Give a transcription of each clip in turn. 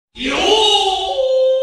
よー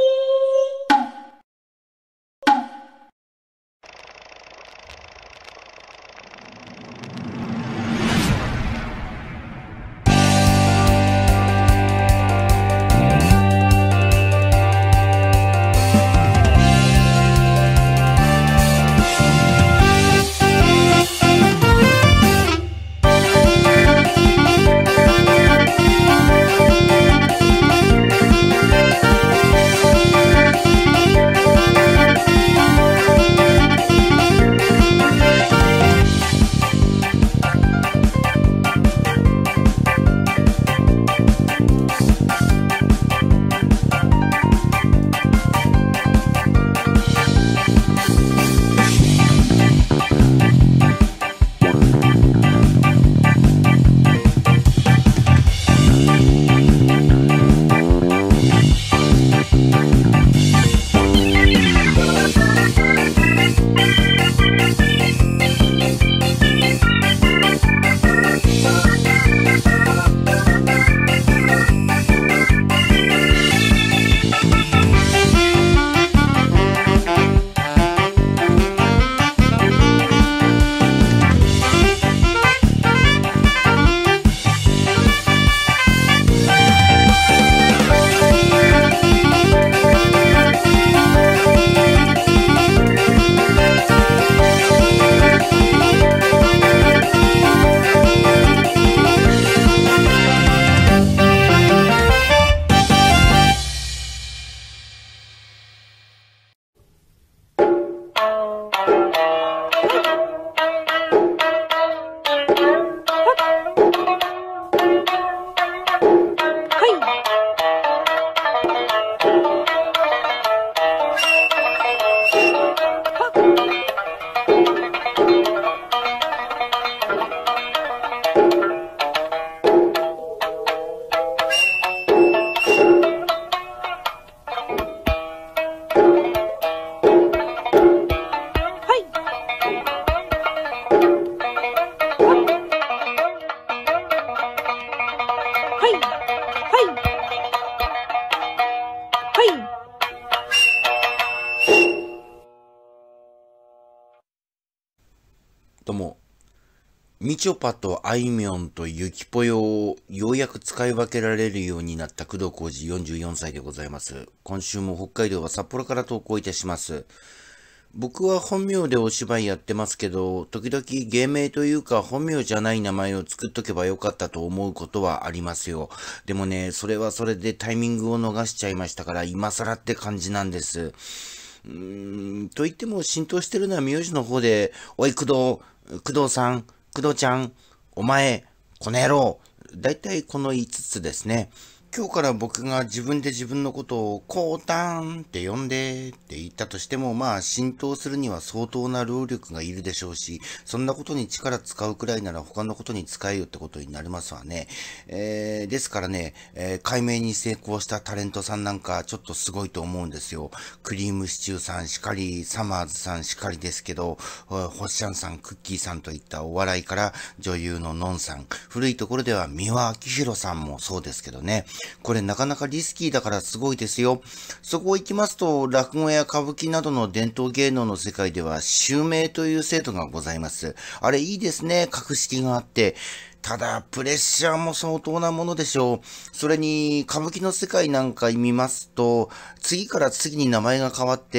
どうも、みちょぱとあいみょんとゆきぽよをようやく使い分けられるようになった工藤浩二44歳でございます。今週も北海道は札幌から投稿いたします。僕は本名でお芝居やってますけど、時々芸名というか本名じゃない名前を作っとけばよかったと思うことはありますよ。でもね、それはそれでタイミングを逃しちゃいましたから今更って感じなんです。と言っても浸透してるのは名字の方で、おい工藤さん、工藤ちゃん、お前、この野郎。だいたいこの5つですね。今日から僕が自分で自分のことをこうたんって呼んでって言ったとしても、まあ浸透するには相当な労力がいるでしょうし、そんなことに力使うくらいなら他のことに使えよってことになりますわね。ですからね、解明に成功したタレントさんなんかちょっとすごいと思うんですよ。クリームシチューさんしかり、サマーズさんしかりですけど、ホッシャンさん、クッキーさんといったお笑いから女優のノンさん、古いところでは三輪明宏さんもそうですけどね。これなかなかリスキーだからすごいですよ。そこ行きますと、落語や歌舞伎などの伝統芸能の世界では襲名という制度がございます。あれいいですね。格式があって。ただ、プレッシャーも相当なものでしょう。それに、歌舞伎の世界なんか見ますと、次から次に名前が変わって、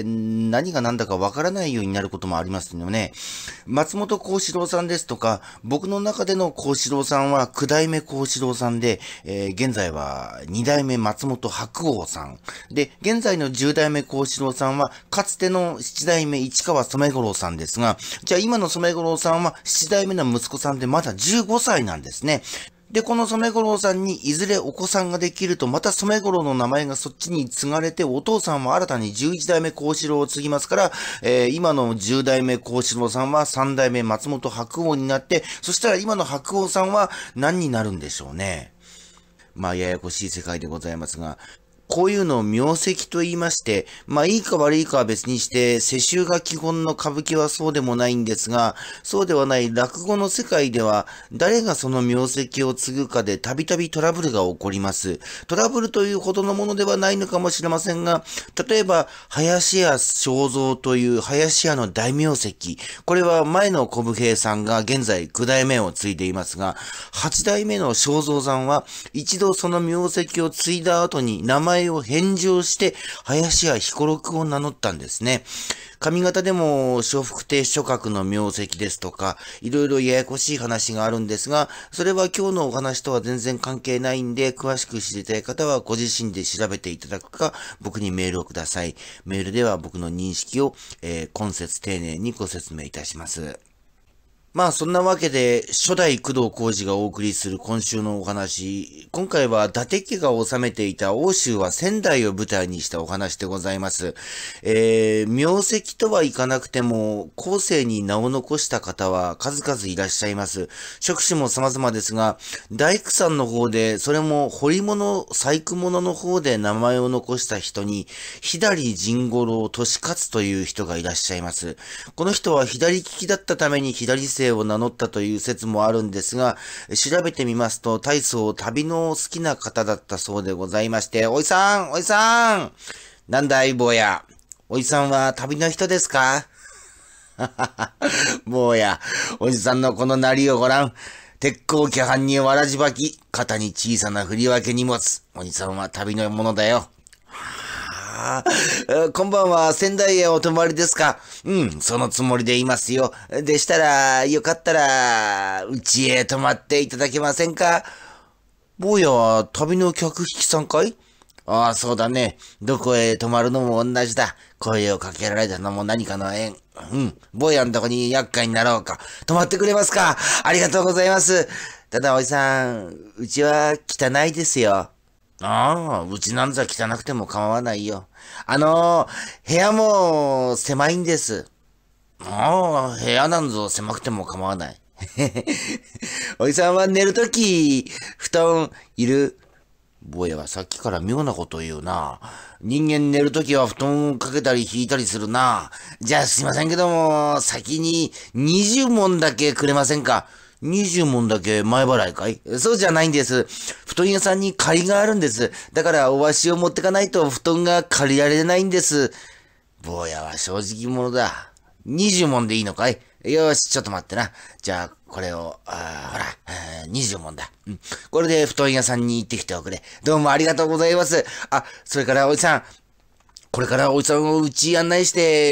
何が何だかわからないようになることもありますよね。松本幸四郎さんですとか、僕の中での幸四郎さんは九代目幸四郎さんで、現在は二代目松本白鸚さん。で、現在の十代目幸四郎さんは、かつての七代目市川染五郎さんですが、じゃあ今の染五郎さんは七代目の息子さんでまだ15歳なんですね。で、この染五郎さんにいずれお子さんができると、また染五郎の名前がそっちに継がれて、お父さんも新たに11代目幸四郎を継ぎますから、今の10代目幸四郎さんは3代目松本白鸚になって、そしたら今の白鸚さんは何になるんでしょうね。まあ、ややこしい世界でございますが、 こういうのを名跡と言いまして、まあいいか悪いかは別にして、世襲が基本の歌舞伎はそうでもないんですが、そうではない落語の世界では、誰がその名跡を継ぐかでたびたびトラブルが起こります。トラブルというほどのものではないのかもしれませんが、例えば、林家正蔵という林家の大名跡。これは前の小武平さんが現在9代目を継いでいますが、8代目の正蔵さんは、一度その名跡を継いだ後に名前を返上して、林家彦六を名乗ったんですね。上方でも、笑福亭諸閣の名跡ですとか、いろいろややこしい話があるんですが、それは今日のお話とは全然関係ないんで、詳しく知りたい方はご自身で調べていただくか、僕にメールをください。メールでは僕の認識を、今節丁寧にご説明いたします。まあそんなわけで、初代工藤浩次がお送りする今週のお話、今回は伊達家が治めていた奥州は仙台を舞台にしたお話でございます。名跡とはいかなくても、後世に名を残した方は数々いらっしゃいます。職種も様々ですが、大工さんの方で、それも彫り物、細工物の方で名前を残した人に、左甚五郎利勝という人がいらっしゃいます。この人は左利きだったために左姓を名乗ったという説もあるんですが、調べてみますと、大層旅の好きな方だったそうでございまして、おいさん、おいさん、なんだい坊や、おいさんは旅の人ですか？坊や、おじさんのこのなりをごらん。鉄鋼巨藩にわらじばき、肩に小さな振り分け荷物。おじさんは旅のものだよ。こんばんは、仙台へお泊まりですか？うん、そのつもりでいますよ。でしたら、よかったら、うちへ泊まっていただけませんか？坊やは旅の客引きさんかい？ああ、そうだね。どこへ泊まるのも同じだ。声をかけられたのも何かの縁。うん、坊やのとこに厄介になろうか。泊まってくれますか？ありがとうございます。ただおじさん、うちは汚いですよ。ああ、うちなんざ汚くても構わないよ。部屋も狭いんです。ああ、部屋なんぞ狭くても構わない。おじさんは寝るとき、布団いる？坊やはさっきから妙なことを言うな。人間寝るときは布団をかけたり引いたりするな。じゃあすいませんけども、先に20文だけくれませんか？20文だけ前払いかい？そうじゃないんです。布団屋さんに借りがあるんです。だからお足を持ってかないと布団が借りられないんです。坊やは正直者だ。20文でいいのかい？よし、ちょっと待ってな。じゃあ、これを、ほら、20文だ。うん。これで布団屋さんに行ってきておくれ。どうもありがとうございます。あ、それからおじさん、これからおじさんを家案内して、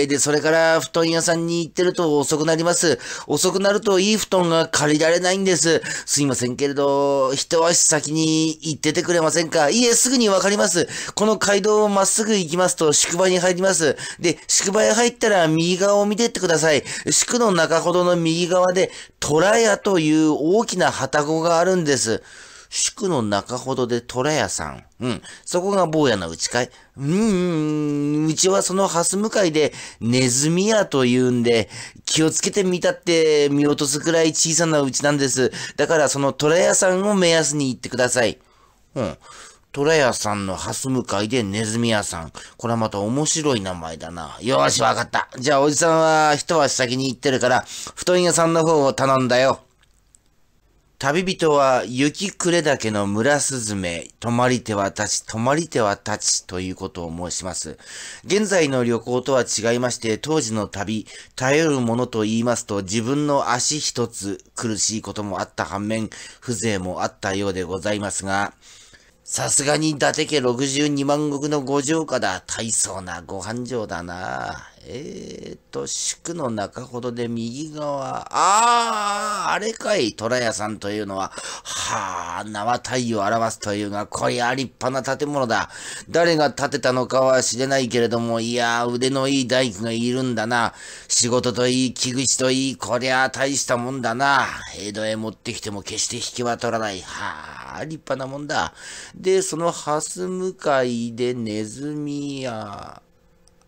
で、それから布団屋さんに行ってると遅くなります。遅くなるといい布団が借りられないんです。すいませんけれど、一足先に行っててくれませんか？いえ、すぐにわかります。この街道をまっすぐ行きますと宿場に入ります。で、宿場へ入ったら右側を見てってください。宿の中ほどの右側で、虎屋という大きな旅籠があるんです。宿の中ほどで虎屋さん。うん。そこが坊やのうちかい？うちはその蓮向かいでネズミ屋というんで、気をつけてみたって見落とすくらい小さなうちなんです。だからその虎屋さんを目安に行ってください。うん。虎屋さんの蓮向かいでネズミ屋さん。これはまた面白い名前だな。よーし、わかった。じゃあおじさんは一足先に行ってるから、布団屋さんの方を頼んだよ。旅人は雪暮れ岳の村すずめ、泊まり手は立ち、泊まり手は立ちということを申します。現在の旅行とは違いまして、当時の旅、頼るものと言いますと、自分の足一つ苦しいこともあった反面、風情もあったようでございますが、さすがに伊達家62万石のご城下だ。大層なご繁盛だな。宿の中ほどで右側。あれかい、虎屋さんというのは。はあ、名は体を表すというが、こりゃ立派な建物だ。誰が建てたのかは知れないけれども、いや、腕のいい大工がいるんだな。仕事といい、木口といい、こりゃ大したもんだな。江戸へ持ってきても決して引きは取らない。はあ、立派なもんだ。で、その蓮向かいでネズミ屋。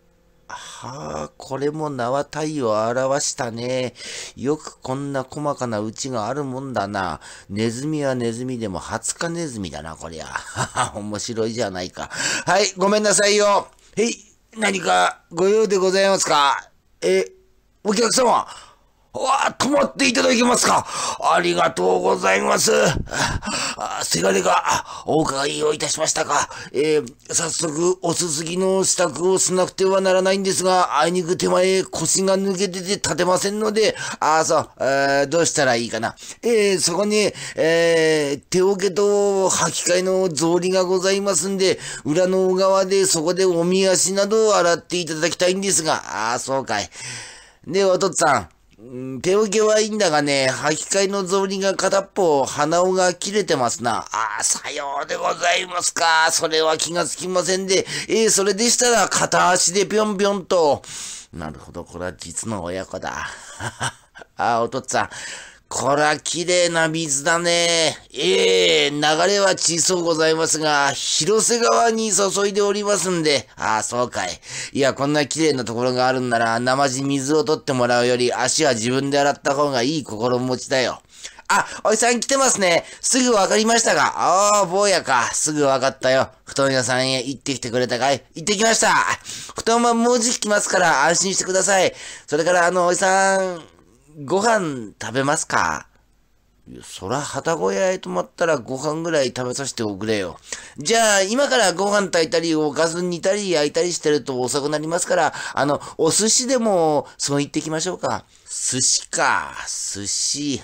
はあ、これも名は体を表したね。よくこんな細かなうちがあるもんだな。ネズミはネズミでも20日ネズミだな、こりゃ。はは、面白いじゃないか。はい、ごめんなさいよ。へい、何かご用でございますか？お客様。泊まっていただけますか？ありがとうございます。せがれがお伺いをいたしましたか？早速、おすすぎの支度をしなくてはならないんですが、あいにく手前腰が抜けてて立てませんので、どうしたらいいかな。そこに、手桶と履き替えの草履がございますんで、裏の小川でそこでおみ足などを洗っていただきたいんですが、そうかい。で、お父っつぁん。手受けはいいんだがね、履き替えの草履が片っぽ鼻緒が切れてますな。さようでございますか。それは気がつきませんで。それでしたら片足でぴょんぴょんと。なるほど、これは実の親子だ。お父っつぁん。こら、綺麗な水だね。流れは小そうございますが、広瀬川に注いでおりますんで。そうかい。いや、こんな綺麗なところがあるんなら、生地水を取ってもらうより、足は自分で洗った方がいい心持ちだよ。おじさん来てますね。すぐわかりましたが。坊やか。すぐわかったよ。布団屋さんへ行ってきてくれたかい？行ってきました。布団はもうじき来ますから安心してください。それからおじさん、ご飯食べますか？いや、そら、旗小屋へ泊まったらご飯ぐらい食べさせておくれよ。じゃあ、今からご飯炊いたり、おかず煮たり焼いたりしてると遅くなりますから、お寿司でも、そう言ってきましょうか。寿司か。寿司。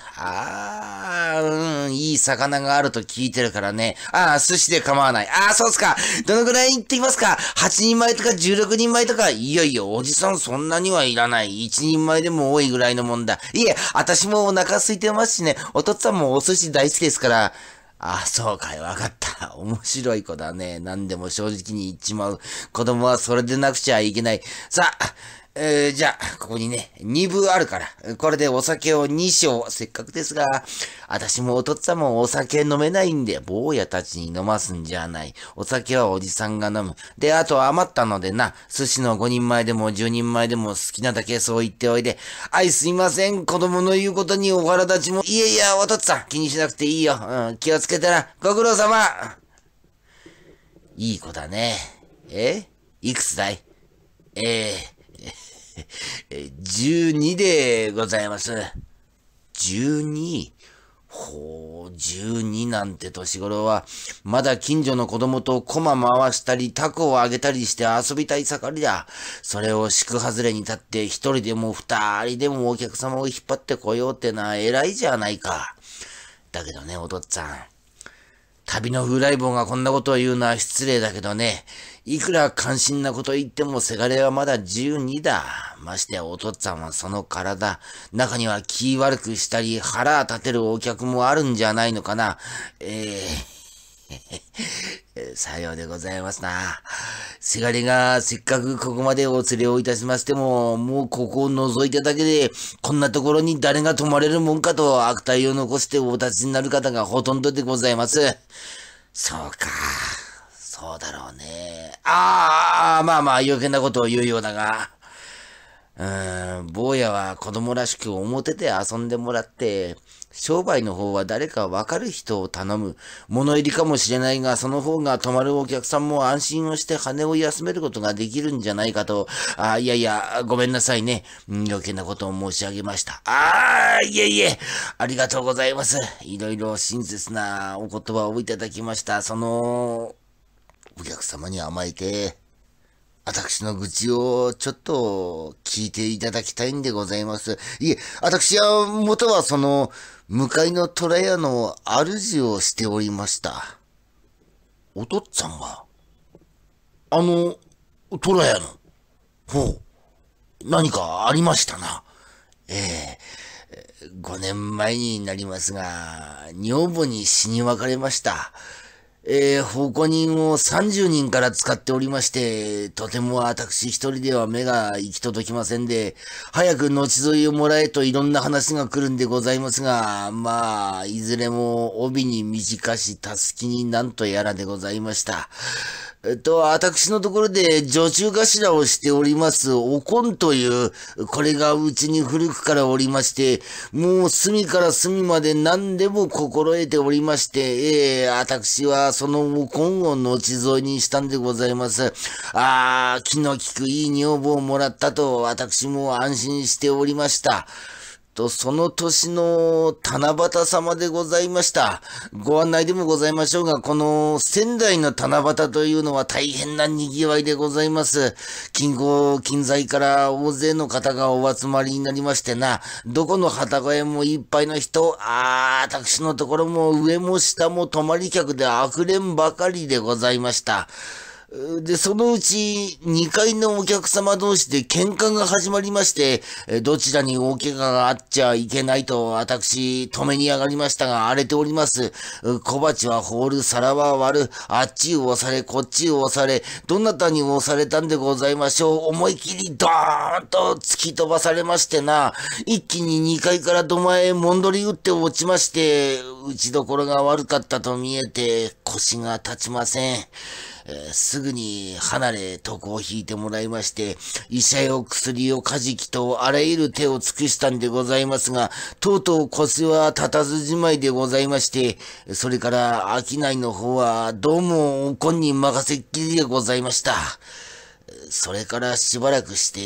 いい魚があると聞いてるからね。寿司で構わない。そうっすか。どのぐらい行ってきますか？ 8 人前とか16人前とか。いやいや、おじさんそんなにはいらない。1人前でも多いぐらいのもんだ。いえ、私もお腹空いてますしね。お父っつぁんもお寿司大好きですから。そうかい、わかった。面白い子だね。何でも正直に言っちまう。子供はそれでなくちゃいけない。さあ、じゃあ、ここにね、2部あるから、これでお酒を2升、せっかくですが、私もお父っつぁんもお酒飲めないんで、坊やたちに飲ますんじゃない。お酒はおじさんが飲む。で、あと余ったのでな、寿司の5人前でも10人前でも好きなだけそう言っておいで。すいません、子供の言うことにお腹立ちも。いやいや、お父っつぁん、気にしなくていいよ。気をつけてな。ご苦労様。いい子だね。いくつだい？12でございます。12？ 12なんて年頃は、まだ近所の子供と駒回したり、タコをあげたりして遊びたい盛りだ。それを宿外れに立って、一人でも二人でもお客様を引っ張ってこようってのは偉いじゃないか。だけどね、お父っつぁん。旅の風来坊がこんなことを言うのは失礼だけどね、いくら関心なこと言ってもせがれはまだ12だ。ましてやお父っつぁんはその体、中には気悪くしたり腹立てるお客もあるんじゃないのかな。さようでございますな。せがれがせっかくここまでお連れをいたしましても、もうここを覗いただけで、こんなところに誰が泊まれるもんかと悪態を残してお立ちになる方がほとんどでございます。そうか。そうだろうね。まあ余計なことを言うようだが、坊やは子供らしく表で遊んでもらって、商売の方は誰かわかる人を頼む。物入りかもしれないが、その方が泊まるお客さんも安心をして羽を休めることができるんじゃないかと。いやいや、ごめんなさいね。余計なことを申し上げました。いえいえ、ありがとうございます。いろいろ親切なお言葉をいただきました。お客様に甘えて、私の愚痴をちょっと聞いていただきたいんでございます。いえ、私は元は向かいの虎屋の主をしておりました。お父っつぁんが虎屋の。何かありましたな。5年前になりますが、女房に死に別れました。奉公人を30人から使っておりまして、とても私一人では目が行き届きませんで、早く後添いをもらえといろんな話が来るんでございますが、いずれも帯に短し、たすきになんとやらでございました。 私のところで女中頭をしております、おこんという、これがうちに古くからおりまして、もう隅から隅まで何でも心得ておりまして、私はそのおこんを後添えにしたんでございます。気の利くいい女房をもらったと、私も安心しておりました。その年の七夕様でございました。ご案内でもございましょうが、この仙台の七夕というのは大変な賑わいでございます。近郊近在から大勢の方がお集まりになりましてな、どこの旗小屋もいっぱいの人、私のところも上も下も泊まり客で溢れんばかりでございました。で、そのうち2階のお客様同士で喧嘩が始まりまして、どちらに大怪我があっちゃいけないと私止めに上がりましたが荒れております。小鉢は放る、皿は割る、あっちを押され、こっちを押され、どなたに押されたんでございましょう。思い切りドーンと突き飛ばされましてな、一気に2階から土間へもんどり打って落ちまして、打ちどころが悪かったと見えて腰が立ちません。すぐに離れ床を引いてもらいまして、医者よ薬よカジキとあらゆる手を尽くしたんでございますが、とうとう腰は立たずじまいでございまして、それから商いの方はどうもおこんに任せっきりでございました。それからしばらくして、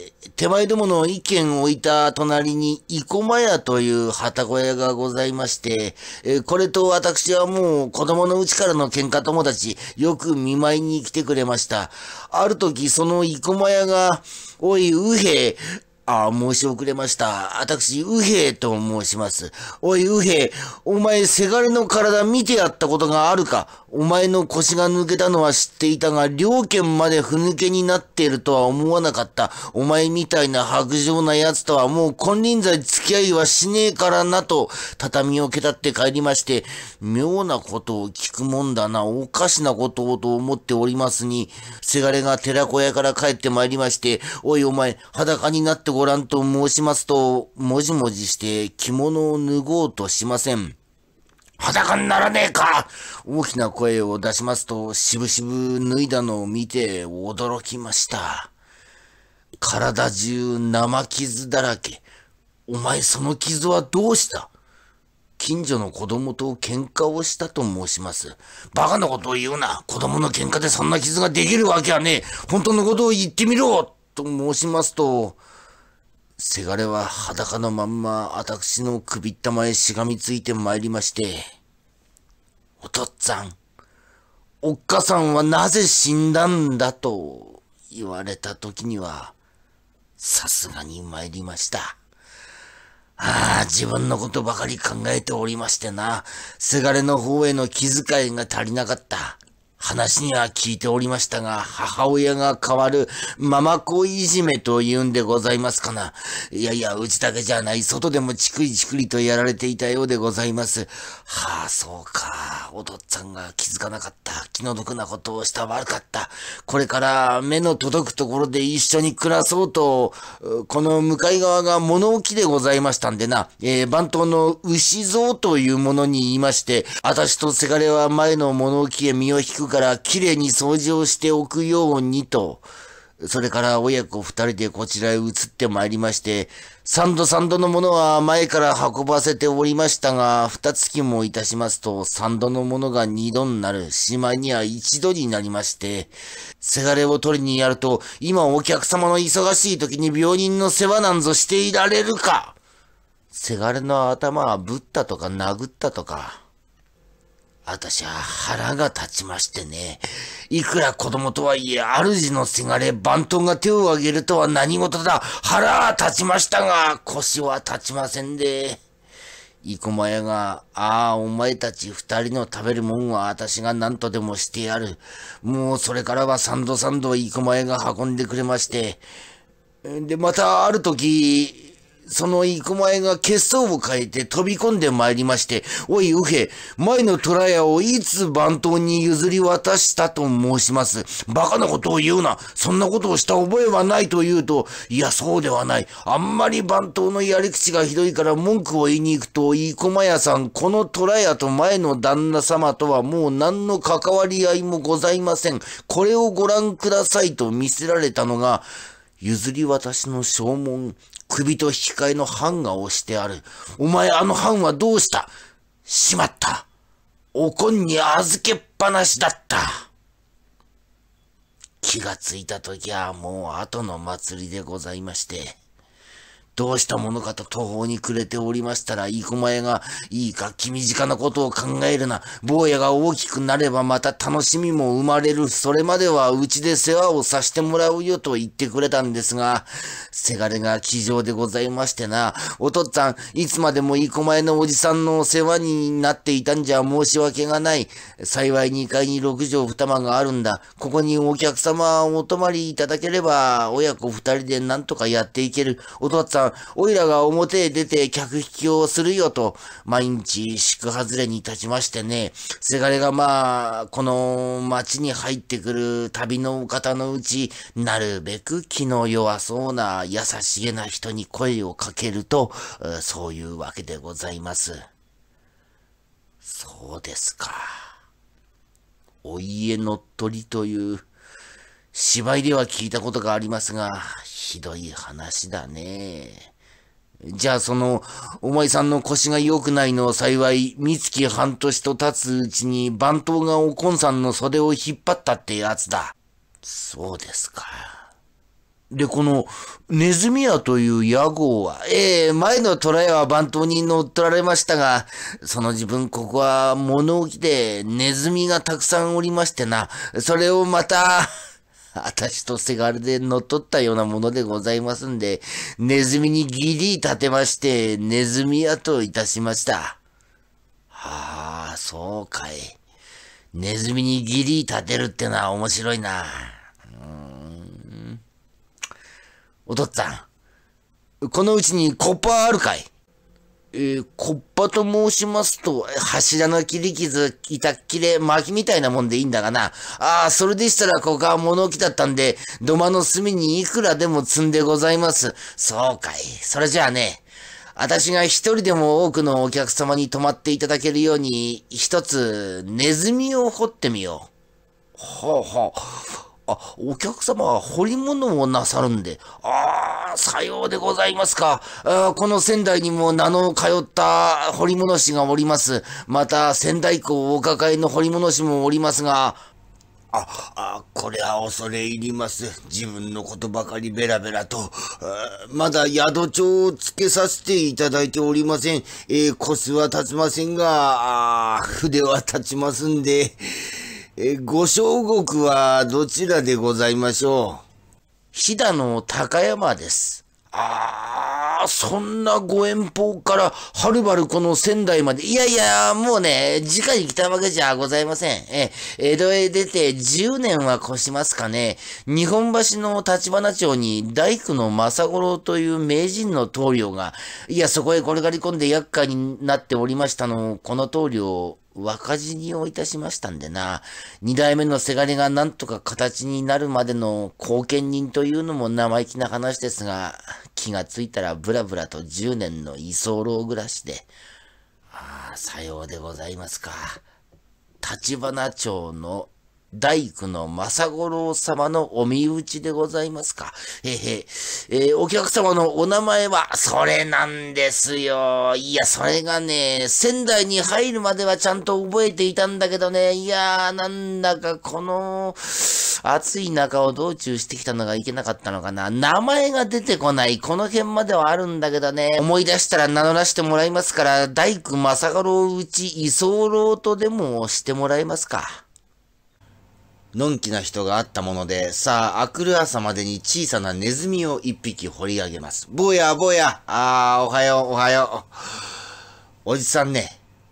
手前どもの一軒置いた隣に生駒屋という旗小屋がございまして、これと私はもう子供のうちからの喧嘩友達、よく見舞いに来てくれました。ある時その生駒屋が、おい、右兵、申し遅れました。私、右兵と申します。おい、右兵、お前、せがれの体見てやったことがあるか？お前の腰が抜けたのは知っていたが、両剣までふぬけになっているとは思わなかった。お前みたいな薄情な奴とはもう金輪際付き合いはしねえからなと、畳を蹴たって帰りまして、妙なことを聞くもんだな、おかしなことをと思っておりますに、せがれが寺子屋から帰ってまいりまして、おいお前、裸になってごらんと申しますと、もじもじして着物を脱ごうとしません。裸にならねえか！大きな声を出しますと、しぶしぶ脱いだのを見て驚きました。体中生傷だらけ。お前その傷はどうした？近所の子供と喧嘩をしたと申します。バカなことを言うな。子供の喧嘩でそんな傷ができるわけはねえ。本当のことを言ってみろと申しますと、せがれは裸のまんま私の首ったまへしがみついてまいりまして、お父っつぁん、おっかさんはなぜ死んだんだと言われた時には、さすがに参りました。自分のことばかり考えておりましてな、せがれの方への気遣いが足りなかった。話には聞いておりましたが、母親が変わるママ子いじめと言うんでございますかな。いやいや、うちだけじゃない、外でもチクリチクリとやられていたようでございます。そうか。お父っつぁんが気づかなかった。気の毒なことをした悪かった。これから目の届くところで一緒に暮らそうと、この向かい側が物置でございましたんでな、番頭の牛蔵というものに言いまして、私とせがれは前の物置へ身を引くからきれいに掃除をしておくようにと、それから親子二人でこちらへ移ってまいりまして、三度のものは前から運ばせておりましたが、二月もいたしますと、三度のものが二度になる、しまいには一度になりまして、せがれを取りにやると、今お客様の忙しい時に病人の世話なんぞしていられるか。せがれの頭はぶったとか殴ったとか、私は腹が立ちましてね。いくら子供とはいえ、主のせがれ、番頭が手を挙げるとは何事だ。腹は立ちましたが、腰は立ちませんで。生駒屋が、お前たち二人の食べるもんは私が何とでもしてやる。もうそれからは三度生駒屋が運んでくれまして。で、またある時、 その生駒が血相を変えて飛び込んで参りまして、おい、右兵、前の虎屋をいつ番頭に譲り渡したと申します。バカなことを言うな。そんなことをした覚えはないと言うと、いや、そうではない。あんまり番頭のやり口がひどいから文句を言いに行くと、生駒屋さん、この虎屋と前の旦那様とはもう何の関わり合いもございません。これをご覧くださいと見せられたのが、譲り渡しの証文、首と引き換えの版が押してある。お前あの版はどうした？しまった。おこんに預けっぱなしだった。気がついたときはもう後の祭りでございまして、どうしたものかと途方に暮れておりましたら、生駒屋が、いいか、気短なことを考えるな。坊やが大きくなればまた楽しみも生まれる。それまではうちで世話をさせてもらうよと言ってくれたんですが、せがれが気丈でございましてな。お父っつぁん、いつまでも生駒屋のおじさんの世話になっていたんじゃ申し訳がない。幸い2階に6畳2間があるんだ。ここにお客様お泊まりいただければ、親子2人で何とかやっていける。お父っつぁん、おいらが表へ出て客引きをするよと、毎日宿外れに立ちましてね、せがれがこの町に入ってくる旅のお方のうち、なるべく気の弱そうな優しげな人に声をかけると、そういうわけでございます。そうですか。お家の鳥という芝居では聞いたことがありますが、ひどい話だね。じゃあお前さんの腰が良くないのを幸い、三月半年と経つうちに番頭がおこんさんの袖を引っ張ったってやつだ。そうですか。で、この、ネズミ屋という屋号は、前の虎屋は番頭に乗っ取られましたが、その自分ここは物置でネズミがたくさんおりましてな、それをまた、私とせがれで乗っ取ったようなものでございますんで、ネズミに義理立てまして、ネズミ屋といたしました。はあ、そうかい。ネズミに義理立てるってのは面白いな。お父っつぁん、このうちにコッパあるかい？コッパと申しますと、柱の切り傷、板っ切れ、薪みたいなもんでいいんだがな。ああ、それでしたらここは物置だったんで、土間の隅にいくらでも積んでございます。そうかい。それじゃあね、私が一人でも多くのお客様に泊まっていただけるように、一つ、ネズミを掘ってみよう。はあはあ。お客様は彫り物をなさるんで。さようでございますか。この仙台にも名の通った彫り物師がおります。また、仙台港お抱えの彫り物師もおりますが、これは恐れ入ります。自分のことばかりベラベラと。まだ宿帳をつけさせていただいておりません。腰は立ちませんが、筆は立ちますんで、ご正国はどちらでございましょう？飛騨の高山です。そんなご遠方からはるばるこの仙台まで。いやいや、もうね、直に来たわけじゃございません。江戸へ出て10年は越しますかね。日本橋の立花町に大工の正五郎という名人の棟梁が、いや、そこへ転がり込んで厄介になっておりましたのを、この棟梁、若死にをいたしましたんでな。二代目のせがれがなんとか形になるまでの後見人というのも生意気な話ですが、気がついたらブラブラと10年の居候暮らしで。さようでございますか。立花町の大工の正五郎様のお身内でございますか。お客様のお名前は、それなんですよ。いや、それがね、仙台に入るまではちゃんと覚えていたんだけどね、いやー、なんだかこの、暑い中を道中してきたのがいけなかったのかな。名前が出てこない。この辺まではあるんだけどね、思い出したら名乗らせてもらいますから、大工正五郎うち居候とでもしてもらえますか。のんきな人があったもので、さあ、明くる朝までに小さなネズミを一匹掘り上げます。坊や、坊や、おはよう、おはよう。おじさんね、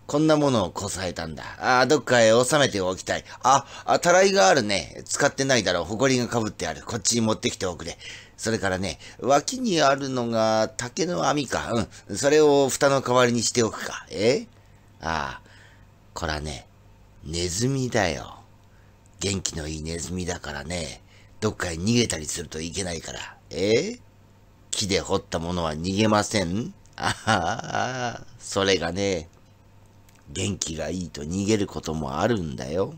こんなものをこさえたんだ。どっかへ収めておきたい。たらいがあるね。使ってないだろう。埃がかぶってある。こっちに持ってきておくれ。それからね、脇にあるのが竹の網か。それを蓋の代わりにしておくか。こらね、ネズミだよ。元気のいいネズミだからね、どっかへ逃げたりするといけないから。木で掘ったものは逃げません？それがね、元気がいいと逃げることもあるんだよ。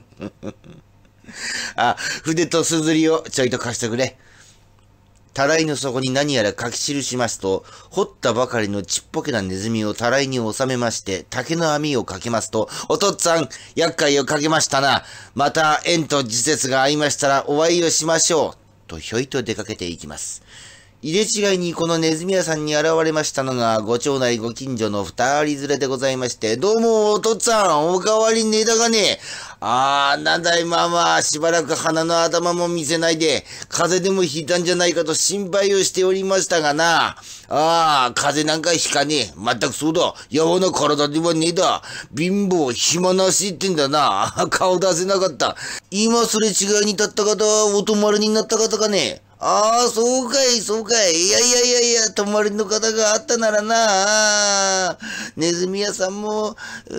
筆とすずりをちょいと貸してくれ。たらいの底に何やら書き記しますと、掘ったばかりのちっぽけなネズミをたらいに収めまして、竹の網をかけますと、お父っつぁん、厄介をかけましたな。また縁と時節が合いましたらお会いをしましょう。とひょいと出かけていきます。入れ違いにこのネズミ屋さんに現れましたのが、ご町内ご近所の二人連れでございまして、どうもお父っつぁん、おかわりねえだがね。なんだいしばらく鼻の頭も見せないで、風邪でもひいたんじゃないかと心配をしておりましたがな。風邪なんかひかねえ。まったくそうだ。やわな体ではねえだ。貧乏、暇なしってんだな。顔出せなかった。今すれ違いに立った方はお泊まりになった方かね。そうかい、そうかい。いや、泊まりの方があったならな。ネズミ屋さんも、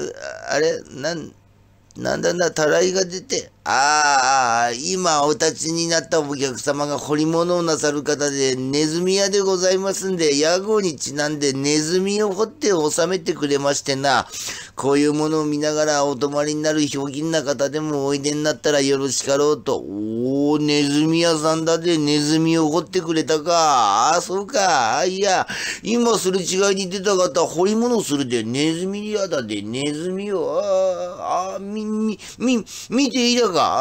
なんだな、たらいが出て。今お立ちになったお客様が彫り物をなさる方で、ネズミ屋でございますんで、屋号にちなんでネズミを彫って収めてくれましてな。こういうものを見ながらお泊まりになるひょうきんな方でもおいでになったらよろしかろうと。ネズミ屋さんだでネズミを彫ってくれたか。そうか。いや、今すれ違いに出た方、彫り物するでネズミ屋だでネズミを、見ていいだか。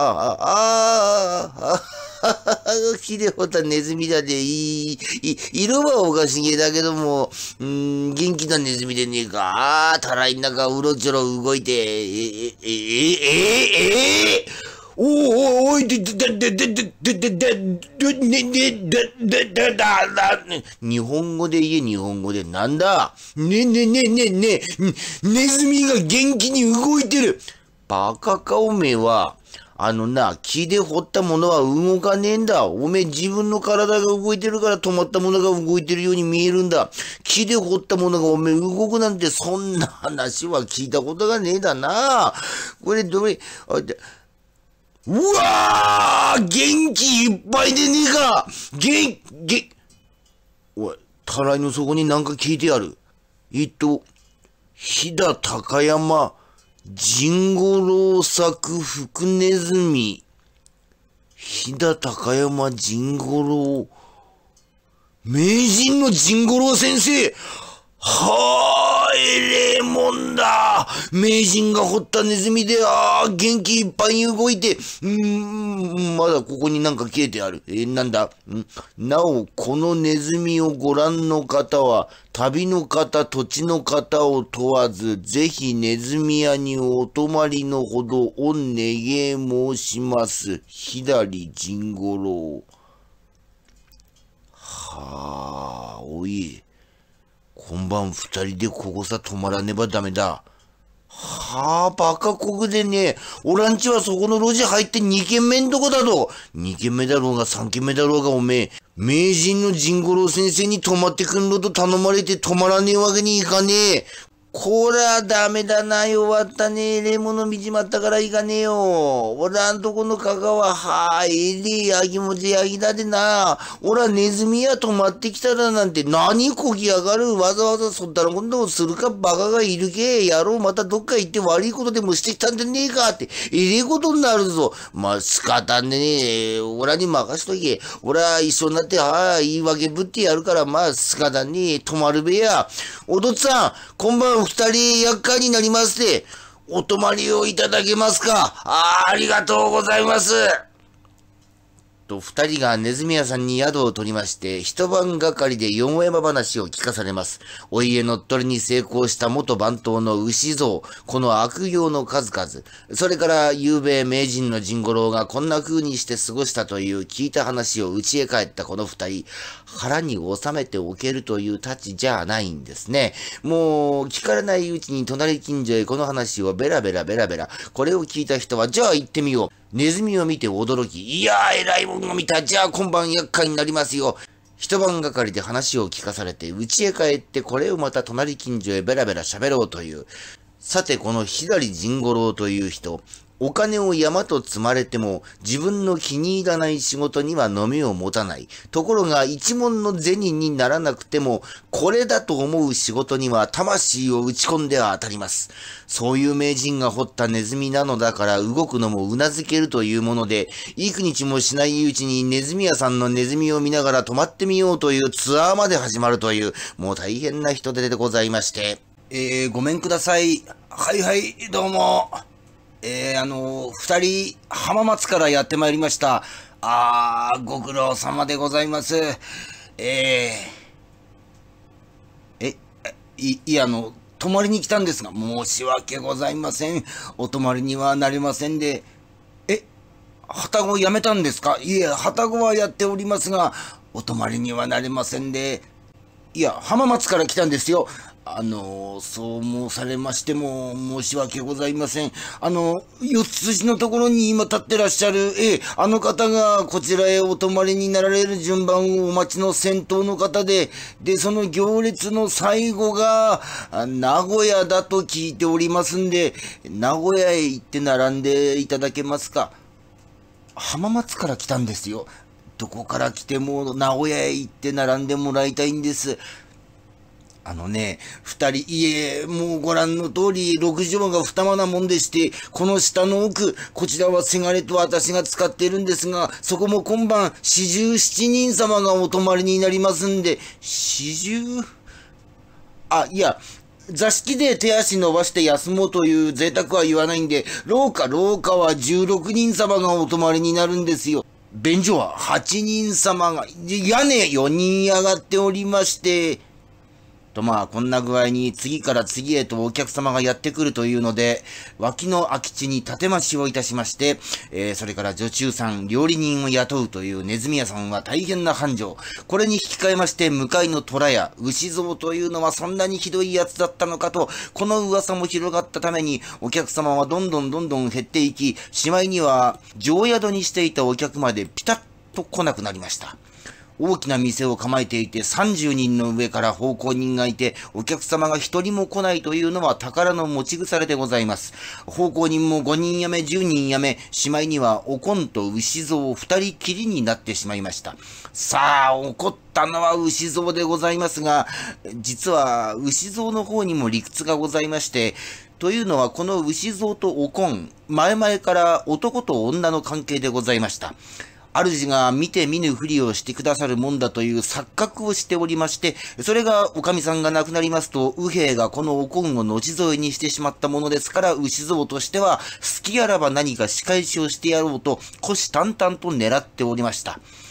木で掘ったネズミだで色はおかしげだけども、元気なネズミでねえか。たらいの中うろちょろ動いて、おい、日本語で言え、日本語で。なんだ？ネズミが元気に動いてる。バカか、おめえは。木で掘ったものは動かねえんだ。おめえ自分の体が動いてるから止まったものが動いてるように見えるんだ。木で掘ったものがおめえ動くなんてそんな話は聞いたことがねえだな。これどれ、うわー元気いっぱいでねえか。おい、たらいの底になんか聞いてある。飛騨高山、甚五郎作福ネズミ。飛騨高山甚五郎。名人の甚五郎先生。えれえもんだ。名人が掘ったネズミで、元気いっぱいに動いて、まだここになんか消えてある。なんだ？なお、このネズミをご覧の方は、旅の方、土地の方を問わず、ぜひネズミ屋にお泊まりのほど、御願え申します。左甚五郎。おい。今晩二人でここさ泊まらねばダメだ。バカこくでね。おらんちはそこの路地入って二軒目んとこだぞ。二軒目だろうが三軒目だろうがおめえ。名人の甚五郎先生に泊まってくんろと頼まれて泊まらねえわけにいかねえ。こらダメだな、弱ったね。レモン見ちまったからいかねえよ。おらんとこのかかは、ヤギもちヤギだでな。おらネズミや泊まってきたらなんて何こぎやがる。わざわざそったら今度をするかバカがいるけ。野郎またどっか行って悪いことでもしてきたんでねえかって、えれことになるぞ。仕方ねえ。おらに任しとけ。おら一緒になって、言い訳ぶってやるから、仕方ねえ。泊まるべや。お父っつぁん、今晩二人厄介になりますで、お泊まりをいただけますか。ありがとうございます。 二人がネズミ屋さんに宿を取りまして、一晩がかりでよもやま話を聞かされます。お家乗っ取りに成功した元番頭の牛蔵、この悪行の数々、それから夕べ名人の甚五郎がこんな風にして過ごしたという聞いた話を家へ帰ったこの二人、腹に収めておけるというたちじゃないんですね。もう聞かれないうちに隣近所へこの話をベラベラ、これを聞いた人は、じゃあ行ってみよう。ネズミを見て驚き、いやー、偉いものを見た。じゃあ今晩厄介になりますよ。一晩がかりで話を聞かされて、家へ帰ってこれをまた隣近所へベラベラ喋ろうという。さて、この左甚五郎という人、お金を山と積まれても自分の気に入らない仕事にはのみを持たない。ところが一文の銭にならなくても、これだと思う仕事には魂を打ち込んでは当たります。そういう名人が掘ったネズミなのだから動くのもうなずけるというもので、幾日もしないうちにネズミ屋さんのネズミを見ながら泊まってみようというツアーまで始まるという、もう大変な人手でございまして。ごめんください。はいはい、どうも。二人、浜松からやってまいりました。ご苦労様でございます。泊まりに来たんですが、申し訳ございません。お泊まりにはなりませんで。旅籠やめたんですか？いえ、旅籠はやっておりますが、お泊まりにはなりませんで。いや、浜松から来たんですよ。そう申されましても申し訳ございません。四つ筋のところに今立ってらっしゃる、あの方がこちらへお泊まりになられる順番をお待ちの先頭の方で、その行列の最後が、名古屋だと聞いておりますんで、名古屋へ行って並んでいただけますか？浜松から来たんですよ。どこから来ても名古屋へ行って並んでもらいたいんです。二人、もうご覧の通り、六畳が二間なもんでして、この下の奥、こちらはせがれと私が使っているんですが、そこも今晩、四十七人様がお泊まりになりますんで、四十？いや、座敷で手足伸ばして休もうという贅沢は言わないんで、廊下は16人様がお泊まりになるんですよ。便所は8人様が、屋根4人上がっておりまして、こんな具合に次から次へとお客様がやってくるというので、脇の空き地に建て増しをいたしまして、それから女中さん、料理人を雇うというネズミ屋さんは大変な繁盛。これに引き換えまして、向かいの虎屋、牛蔵というのはそんなにひどいやつだったのかと、この噂も広がったために、お客様はどんどん減っていき、しまいには、常宿にしていたお客までピタッと来なくなりました。大きな店を構えていて30人の上から奉公人がいて、お客様が一人も来ないというのは宝の持ち腐れでございます。奉公人も5人辞め10人辞め、しまいにはおこんと牛蔵2人きりになってしまいました。さあ、怒ったのは牛蔵でございますが、実は牛蔵の方にも理屈がございまして、というのはこの牛蔵とおこん、前々から男と女の関係でございました。主が見て見ぬふりをしてくださるもんだという錯覚をしておりまして、それがおかみさんが亡くなりますと、右兵がこのおこんを後添えにしてしまったものですから、牛蔵としては、好きあらば何か仕返しをしてやろうと、虎視眈々と狙っておりました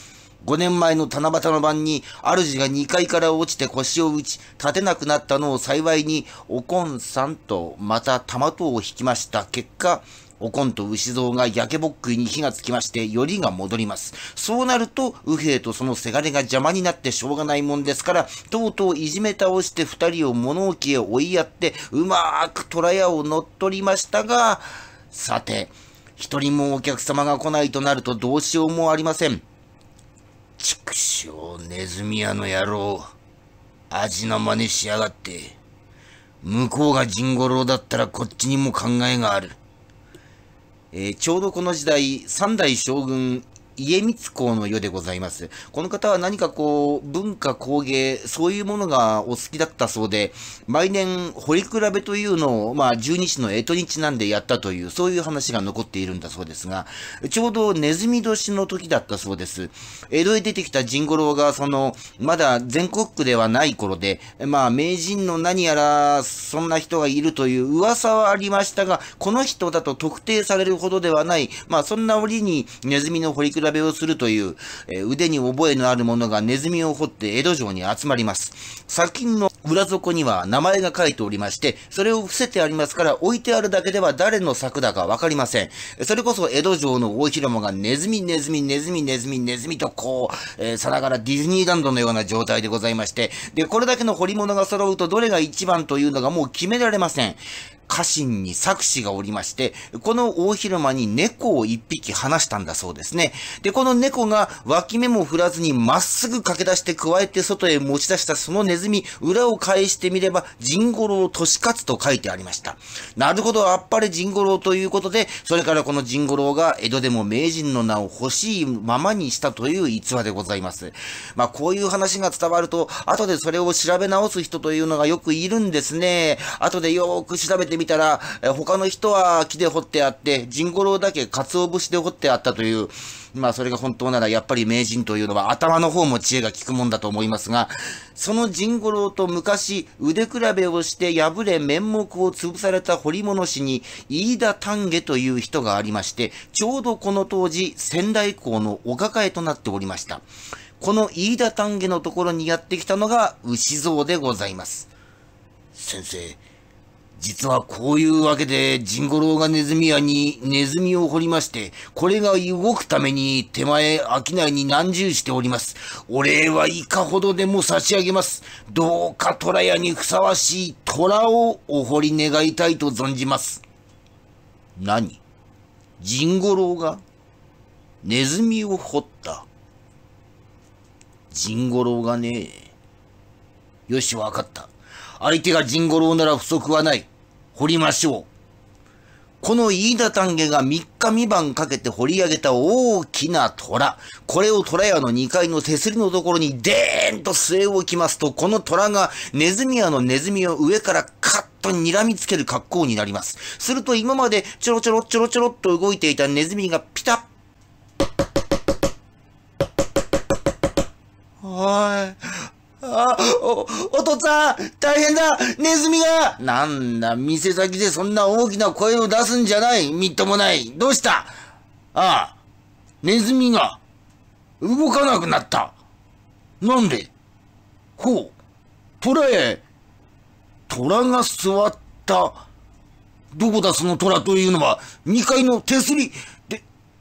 。5年前の七夕の晩に、主が2階から落ちて腰を打ち、立てなくなったのを幸いに、おこんさんとまた玉刀を引きました結果、おこんと牛蔵が焼けぼっくいに火がつきまして、よりが戻ります。そうなると、右兵とそのせがれが邪魔になってしょうがないもんですから、とうとういじめ倒して2人を物置へ追いやって、うまーく虎屋を乗っ取りましたが、さて、一人もお客様が来ないとなるとどうしようもありません。畜生ネズミ屋の野郎、味の真似しやがって。向こうが甚五郎だったらこっちにも考えがある。ちょうどこの時代、三代将軍家光公の世でございます。この方は何か文化工芸、そういうものがお好きだったそうで、毎年、掘り比べというのを、十二支の干支にちなんでやったという、そういう話が残っているんだそうですが、ちょうどネズミ年の時だったそうです。江戸へ出てきた甚五郎が、まだ全国区ではない頃で、名人の何やら、そんな人がいるという噂はありましたが、この人だと特定されるほどではない、そんな折にネズミの掘り比べをするという、腕に覚えのある者がネズミを掘って江戸城に集まります。作品の裏底には名前が書いておりまして、それを伏せてありますから置いてあるだけでは誰の作だかわかりません。それこそ江戸城の大広間がネズミとこう、さながらディズニーランドのような状態でございまして、で、これだけの彫り物が揃うとどれが一番というのがもう決められません。家臣に策士がおりまして、この大広間に猫を一匹放したんだそうですね。で、この猫が脇目も振らずにまっすぐ駆け出して加えて外へ持ち出したそのネズミ、裏を返してみれば、甚五郎利勝と書いてありました。なるほど、あっぱれ甚五郎ということで、それからこの甚五郎が江戸でも名人の名を欲しいままにしたという逸話でございます。まあ、こういう話が伝わると、後でそれを調べ直す人というのがよくいるんですね。後でよーく調べてみたら、他の人は木で掘ってあって、甚五郎だけ鰹節で掘ってあったという、まあそれが本当ならやっぱり名人というのは頭の方も知恵が利くもんだと思いますが、その甚五郎と昔腕比べをして破れ面目を潰された彫り物師に飯田丹下という人がありまして、ちょうどこの当時仙台港のお抱えとなっておりました。この飯田丹下のところにやってきたのが牛蔵でございます。先生、実はこういうわけで、甚五郎がネズミ屋にネズミを掘りまして、これが動くために手前商いに難渋しております。お礼はいかほどでも差し上げます。どうか虎屋にふさわしい虎をお掘り願いたいと存じます。何？甚五郎がネズミを掘った？甚五郎がね。よし、わかった。相手が甚五郎なら不足はない。掘りましょう。この飯田丹下が3日3晩かけて掘り上げた大きな虎。これを虎屋の2階の手すりのところにデーンと据え置きますと、この虎がネズミ屋のネズミを上からカッと睨みつける格好になります。すると今までちょろちょろっと動いていたネズミがピタッ。おい。お父っつぁん、大変だ、ネズミが。なんだ、店先でそんな大きな声を出すんじゃない。みっともない。どうした？ああ、ネズミが動かなくなった。なんで？ほう、虎へ。虎が座った。どこだその虎というのは。2階の手すりで。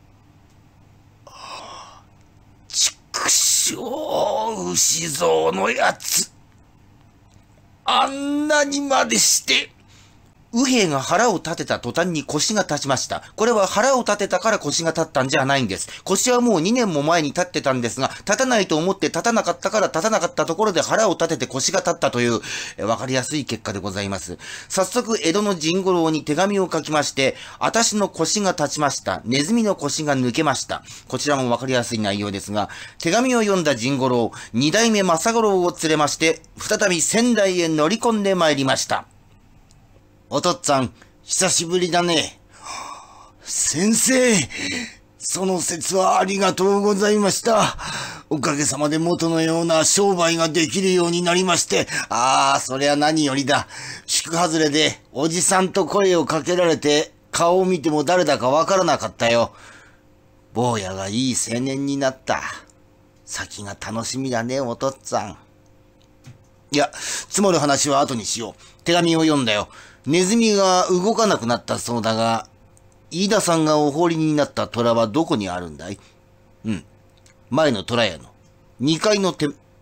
くしょう、牛蔵のやつ。あんなにまでして。右兵が腹を立てた途端に腰が立ちました。これは腹を立てたから腰が立ったんじゃないんです。腰はもう2年も前に立ってたんですが、立たないと思って立たなかったから立たなかったところで腹を立てて腰が立ったという、わかりやすい結果でございます。早速、江戸の甚五郎に手紙を書きまして、私の腰が立ちました。ネズミの腰が抜けました。こちらもわかりやすい内容ですが、手紙を読んだ甚五郎、二代目正五郎を連れまして、再び仙台へ乗り込んで参りました。お父っつぁん、久しぶりだね。先生、その節はありがとうございました。おかげさまで元のような商売ができるようになりまして、そりゃ何よりだ。宿外れでおじさんと声をかけられて、顔を見ても誰だかわからなかったよ。坊やがいい青年になった。先が楽しみだね、お父っつぁん。いや、積もる話は後にしよう。手紙を読んだよ。ネズミが動かなくなったそうだが、飯田さんがお掘りになった虎はどこにあるんだい？うん。前の虎屋の2階の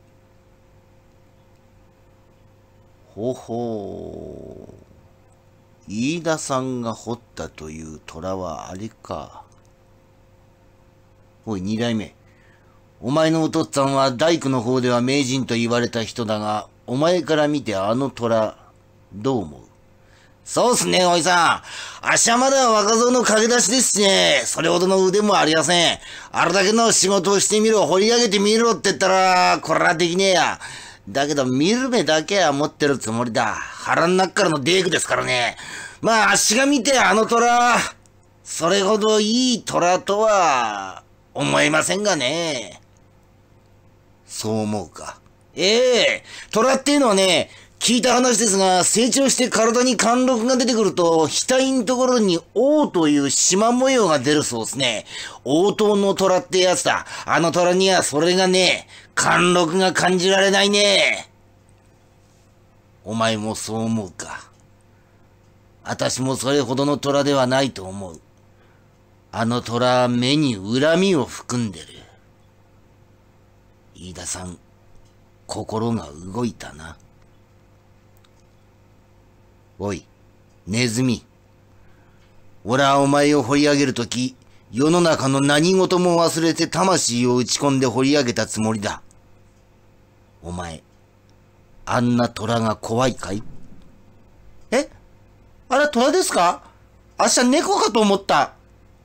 ほほう。飯田さんが掘ったという虎はあれか。おい、二代目。お前のお父っつぁんは大工の方では名人と言われた人だが、お前から見てあの虎、どう思う？そうっすね、おいさん。あっしはまだ若造の駆け出しですしね。それほどの腕もありません。あれだけの仕事をしてみろ、掘り上げてみろって言ったら、これはできねえや。だけど見る目だけは持ってるつもりだ。腹ん中からのデークですからね。まあ、あっしが見てあの虎、それほどいい虎とは、思えませんがね。そう思うか。虎っていうのはね、 聞いた話ですが、成長して体に貫禄が出てくると、額のところに王という縞模様が出るそうですね。王頭の虎ってやつだ。あの虎にはそれがね、貫禄が感じられないね。お前もそう思うか。私もそれほどの虎ではないと思う。あの虎は目に恨みを含んでる。飯田さん、心が動いたな。おい、ネズミ。俺はお前を掘り上げるとき、世の中の何事も忘れて魂を打ち込んで掘り上げたつもりだ。お前、あんな虎が怖いかい？え？あれは虎ですか？明日猫かと思った。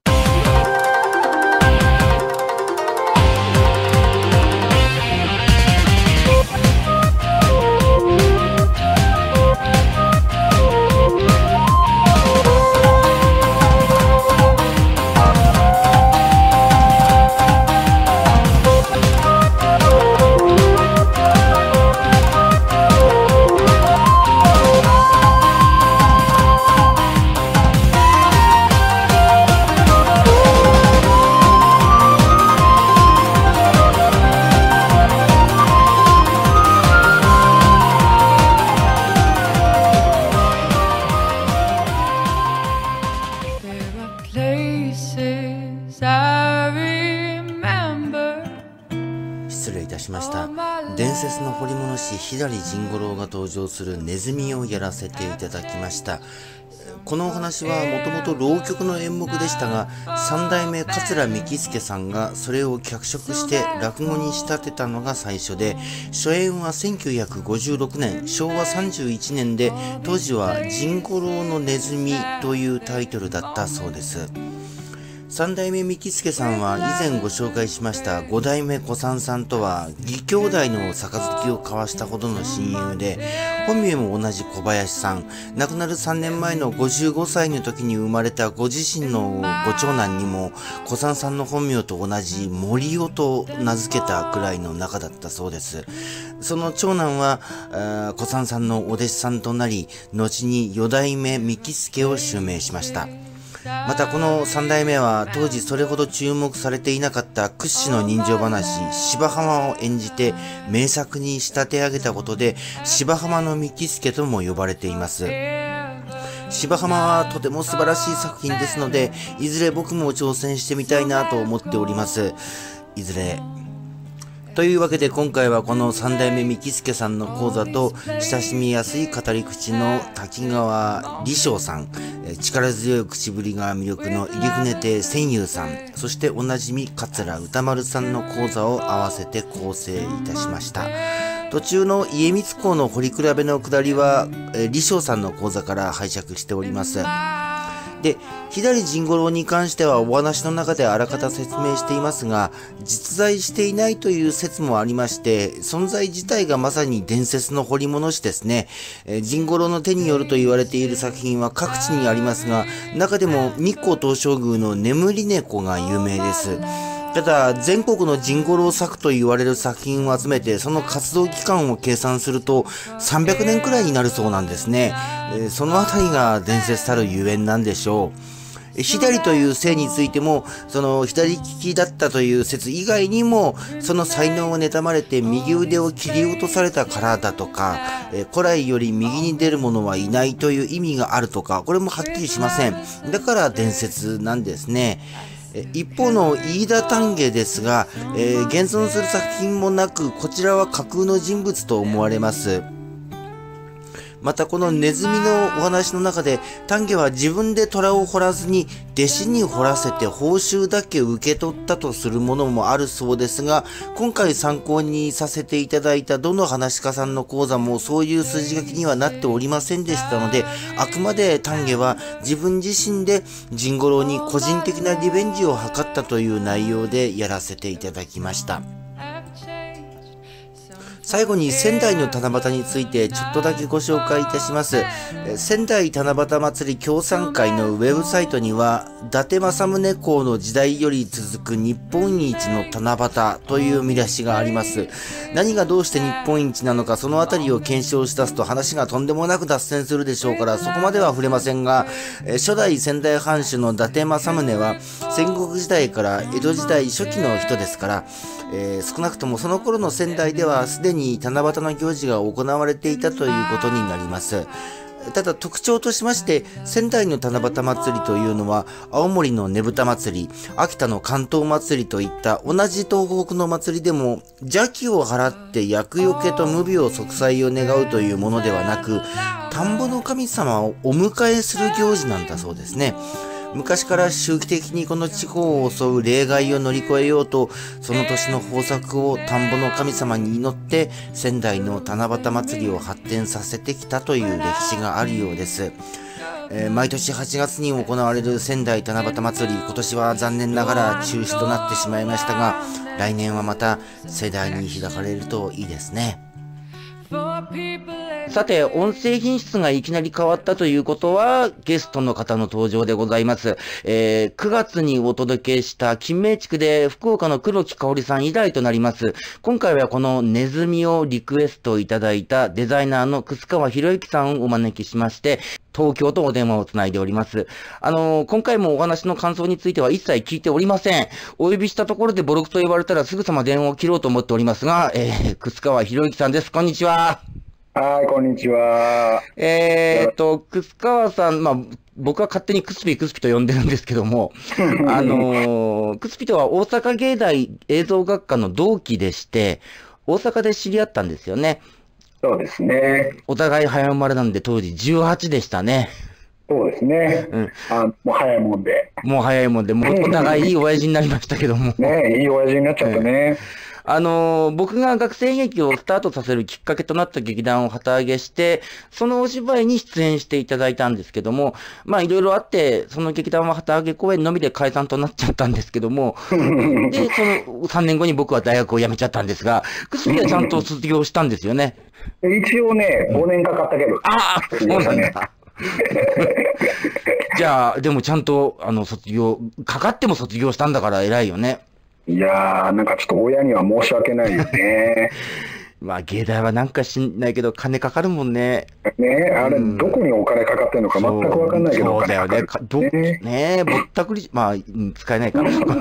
失礼いたしました。伝説の彫り物師左甚五郎が登場するネズミをやらせていただきました。このお話はもともと浪曲の演目でしたが、三代目桂幹助さんがそれを脚色して落語に仕立てたのが最初で、初演は1956年、昭和31年で、当時は甚五郎のネズミというタイトルだったそうです。三代目幹助さんは以前ご紹介しました五代目小三さんとは義兄弟の杯を交わしたほどの親友で、本名も同じ小林さん、亡くなる3年前の55歳の時に生まれたご自身のご長男にも小三さんの本名と同じ森尾と名付けたくらいの仲だったそうです。その長男は小三さんのお弟子さんとなり、後に四代目幹助を襲名しました。またこの三代目は当時それほど注目されていなかった屈指の人情話芝浜を演じて名作に仕立て上げたことで芝浜の幹助とも呼ばれています。芝浜はとても素晴らしい作品ですので、いずれ僕も挑戦してみたいなと思っております。いずれ。というわけで今回はこの三代目幹助さんの講座と親しみやすい語り口の滝川李翔さん、力強い口ぶりが魅力の入船亭千優さん、そしておなじみ桂歌丸さんの講座を合わせて構成いたしました。途中の家光公の掘り比べのくだりは李翔さんの講座から拝借しております。で、左甚五郎に関してはお話の中であらかた説明していますが、実在していないという説もありまして、存在自体がまさに伝説の彫り物師ですね。甚五郎の手によると言われている作品は各地にありますが、中でも日光東照宮の眠り猫が有名です。ただ、全国の甚五郎作と言われる作品を集めて、その活動期間を計算すると、300年くらいになるそうなんですね。そのあたりが伝説たるゆえんなんでしょう。左という姓についても、その左利きだったという説以外にも、その才能を妬まれて右腕を切り落とされたからだとか、古来より右に出る者はいないという意味があるとか、これもはっきりしません。だから伝説なんですね。一方の飯田丹下ですが、現存する作品もなく、こちらは架空の人物と思われます。またこのネズミのお話の中で、丹下は自分で虎を彫らずに弟子に彫らせて報酬だけ受け取ったとするものもあるそうですが、今回参考にさせていただいたどの話し家さんの講座もそういう筋書きにはなっておりませんでしたので、あくまで丹下は自分自身で甚五郎に個人的なリベンジを図ったという内容でやらせていただきました。 最後に仙台の七夕についてちょっとだけご紹介いたします。仙台七夕祭り協賛会のウェブサイトには、伊達政宗公の時代より続く日本一の七夕という見出しがあります。何がどうして日本一なのか、そのあたりを検証し出すと話がとんでもなく脱線するでしょうから、そこまでは触れませんが、初代仙台藩主の伊達政宗は戦国時代から江戸時代初期の人ですから、少なくともその頃の仙台ではすでに七夕の行事が行われていたということになります。ただ特徴としまして、仙台の七夕祭りというのは、青森のねぶた祭り、秋田の関東祭りといった同じ東北の祭りでも、邪気を払って厄除けと無病息災を願うというものではなく、田んぼの神様をお迎えする行事なんだそうですね。昔から周期的にこの地方を襲う霊害を乗り越えようと、その年の豊作を田んぼの神様に祈って、仙台の七夕祭りを発展させてきたという歴史があるようです。毎年8月に行われる仙台七夕祭り、今年は残念ながら中止となってしまいましたが、来年はまた盛大に開かれるといいですね。さて、音声品質がいきなり変わったということは、ゲストの方の登場でございます。9月にお届けした金明地区で福岡の黒木香織さん以来となります。今回はこのネズミをリクエストいただいたデザイナーの楠川博之さんをお招きしまして、東京とお電話をつないでおります。今回もお話の感想については一切聞いておりません。お呼びしたところでボロクと言われたらすぐさま電話を切ろうと思っておりますが、楠川博之さんです。こんにちは。 はい、こんにちは。 楠川さん、僕は勝手にクスピと呼んでるんですけども、クスピとは大阪芸大映像学科の同期でして、大阪で知り合ったんですよね。 そうですね。 お互い早生まれなんで当時18でしたね。 そうですね。もう早いもんで。 もう早いもんで、もうお互いいい親父になりましたけども。 ねいい親父になっちゃったね。 僕が学生劇をスタートさせるきっかけとなった劇団を旗揚げして、そのお芝居に出演していただいたんですけども、いろいろあって、その劇団は旗揚げ公演のみで解散となっちゃったんですけども、で、その3年後に僕は大学を辞めちゃったんですが、薬はちゃんと卒業したんですよね。 一応ね、5年かかったけど。 ああ、そうなんだ。じゃあ、でもちゃんと、かかっても卒業したんだから偉いよね。 いやー、なんかちょっと親には申し訳ないよね。 芸大はなんか知んないけど、金かかるもんね。 あれ、どこにお金かかってるのか全くわかんないけど。 そうだよね。ぼったくり、使えないかな。 ぼ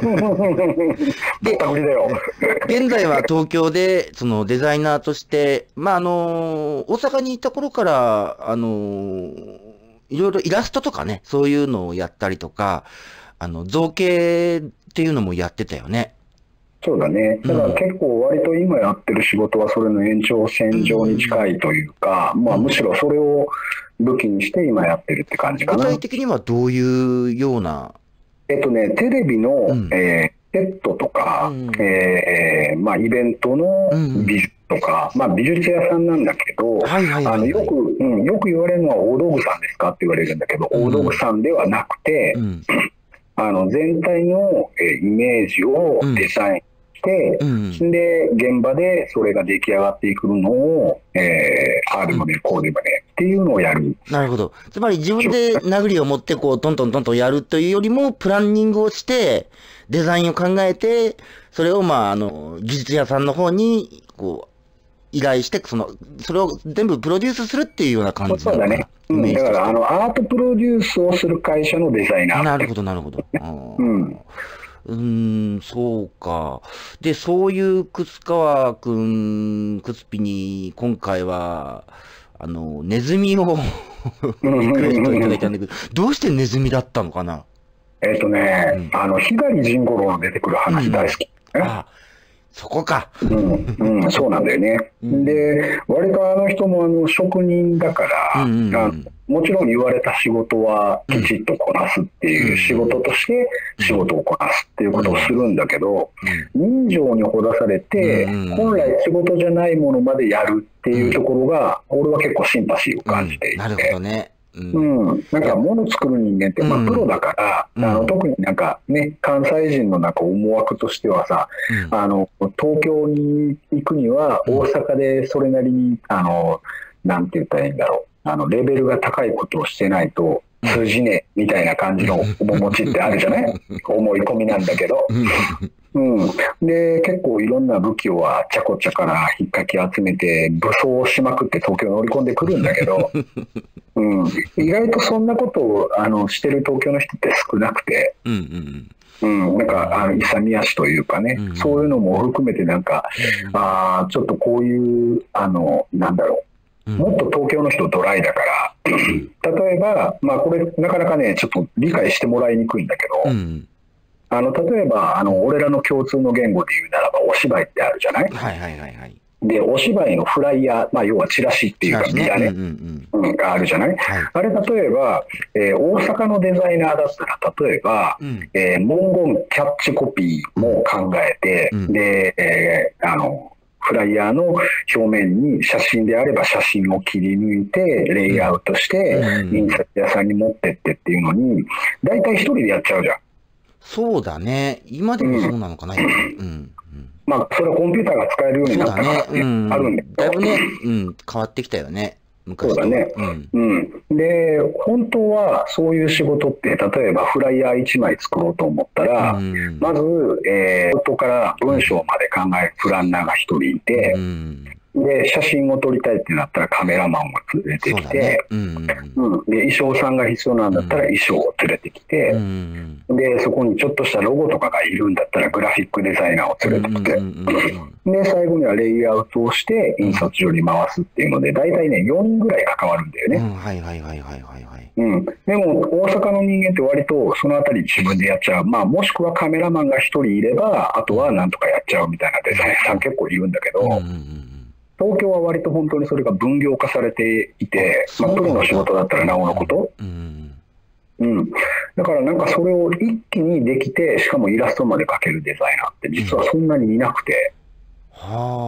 ったくりだよ。 現在は東京で、デザイナーとして、大阪にいた頃から、いろいろイラストとかね、そういうのをやったりとか、造形っていうのもやってたよね。 そうだね。だから結構割と今やってる仕事はそれの延長線上に近いというか、むしろそれを武器にして今やってるって感じかな。 具体的にはどういうような？ テレビの、セットとか、イベントの美術とか、美術屋さんなんだけど、よく言われるのは大道具さんですかって言われるんだけど、大道具さんではなくて、全体のイメージをデザインして、で、現場でそれが出来上がっていくのを、ああでもね、こうでもねっていうのをやる。 なるほど。つまり自分で殴りを持ってトントントンとやるというよりも、プランニングをして、デザインを考えて、それを技術屋さんの方に、依頼して、それを全部プロデュースするっていうような感じなのかな。 そうだね。だから、アートプロデュースをする会社のデザイナー。 なるほど、なるほど。そうか。で、そういう楠川くん、クスピに、今回は、ネズミをリクエストいただいたんだけど、どうしてネズミだったのかな？ 左甚五郎の出てくる話大好き。 そこか。 そうなんだよね。で、割とあの人も職人だから、もちろん言われた仕事はきちっとこなすっていう仕事として仕事をこなすっていうことをするんだけど、人情にほだされて、本来仕事じゃないものまでやるっていうところが、俺は結構シンパシーを感じていて。 なるほどね。 なんか物作る人間って、まあプロだから、特になんかね、関西人のなんか思惑としてはさ、東京に行くには大阪でそれなりに、なんて言ったらいいんだろう、レベルが高いことをしてないと通じねえみたいな感じの面持ちってあるじゃない思い込みなんだけど。で、結構いろんな武器をあっちゃこっちゃから引っかき集めて武装をしまくって東京に乗り込んでくるんだけど、意外とそんなことをしてる東京の人って少なくて、なんか勇み足というかね、そういうのも含めてなんか、ちょっとこういうなんだろう、もっと東京の人ドライだから、例えば、まあこれなかなかね、ちょっと理解してもらいにくいんだけど、例えば俺らの共通の言語で言うならばお芝居ってあるじゃない。で、お芝居のフライヤー、まあ要はチラシっていうかビラね、があるじゃない。あれ例えば、大阪のデザイナーだったら、例えば、文言キャッチコピーも考えて、で、フライヤーの表面に写真であれば写真を切り抜いて、レイアウトして、印刷屋さんに持ってってっていうのに、大体一人でやっちゃうじゃん。 そうだね。今でもそうなのかな。 まあ、それはコンピューターが使えるようになったからね、あるんだけど。 だいぶね、変わってきたよね。昔と。 そうだね。で、本当はそういう仕事って、例えばフライヤー1枚作ろうと思ったら、まず、元から文章まで考えるプランナーが一人いて、で、写真を撮りたいってなったらカメラマンを連れてきて、で、衣装さんが必要なんだったら衣装を連れてきて、で、そこにちょっとしたロゴとかがいるんだったらグラフィックデザイナーを連れてきて、で、最後にはレイアウトをして印刷所に回すっていうので、だいたいね、4人ぐらい関わるんだよね。でも、大阪の人間って割とそのあたり自分でやっちゃう。まあ、もしくはカメラマンが1人いれば、あとはなんとかやっちゃうみたいなデザイナーさん結構いるんだけど、東京は割と本当にそれが分業化されていて、まあ、プロの仕事だったらなおのこと。だからなんかそれを一気にできて、しかもイラストまで描けるデザイナーって実はそんなにいなくて。だ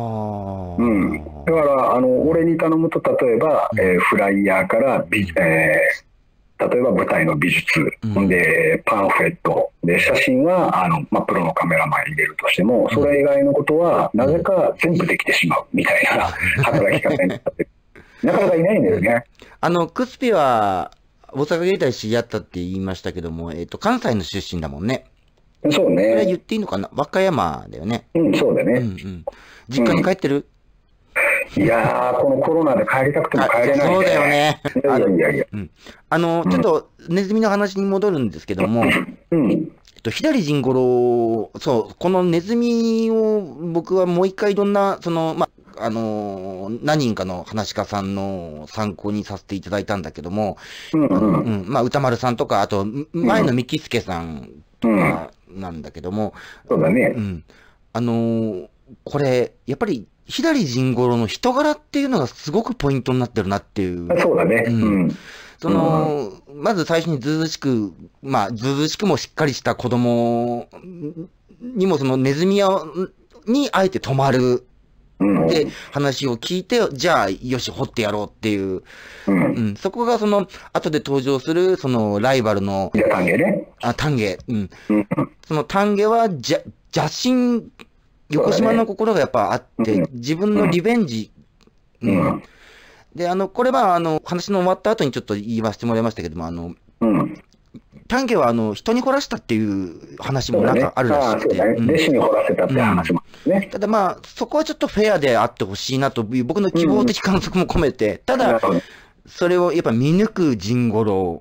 から俺に頼むと、例えば、フライヤーから例えば舞台の美術、でパンフレットで写真はまあ、プロのカメラマン入れるとしても、それ以外のことはなぜか全部できてしまうみたいな働き方になってなかなかいないんだよね。 クスピは大阪芸大知り合ったって言いましたけども、関西の出身だもんね。 そうね。 これ言っていいのかな、和歌山だよね。 そうだね。 実家に帰ってる？ いやー、このコロナで帰りたくても帰れないね。 そうだよね。 いや。 ちょっとネズミの話に戻るんですけども、左甚五郎、そう、このネズミを僕はもう一回いろんな、何人かの話し家さんの参考にさせていただいたんだけども、まあ、歌丸さんとか、あと、前の三木助さんとかなんだけども、 そうだね。 これ、やっぱり、左甚五郎の人柄っていうのがすごくポイントになってるなっていう。 そうだね。 まず最初にずうずうしく、まあ、ずうずうしくもしっかりした子供にもそのネズミ屋にあえて泊まる。で、話を聞いて、じゃあ、よし、掘ってやろうっていう。そこが後で登場する、ライバルの。 丹下ね。 丹下。その丹下は、邪心、横島の心がやっぱあって、自分のリベンジ。で、これは、話の終わった後にちょっと言わせてもらいましたけども、丹下は、人に掘らせたっていう話もなんかあるらしくて。 弟子に掘らせたって話もね。 ただまあ、そこはちょっとフェアであってほしいなという、僕の希望的観測も込めて、ただ、それをやっぱ見抜く甚五郎、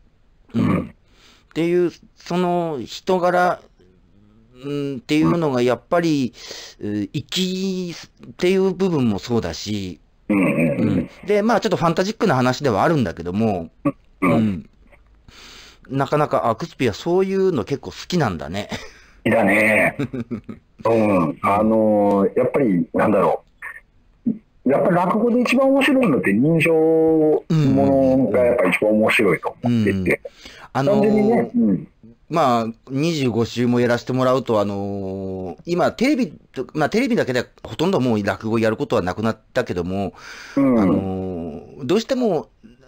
っていう、その人柄、っていうのがやっぱり、粋っていう部分もそうだし、で、まあちょっとファンタジックな話ではあるんだけども、なかなか、クスピはそういうの結構好きなんだね。 だね。やっぱり、なんだろう。やっぱり落語で一番面白いのって人情ものがやっぱり一番面白いと思っていて。単純にね、 まあ、25週もやらせてもらうと、今、テレビだけでほとんどもう落語やることはなくなったけども、どうしても、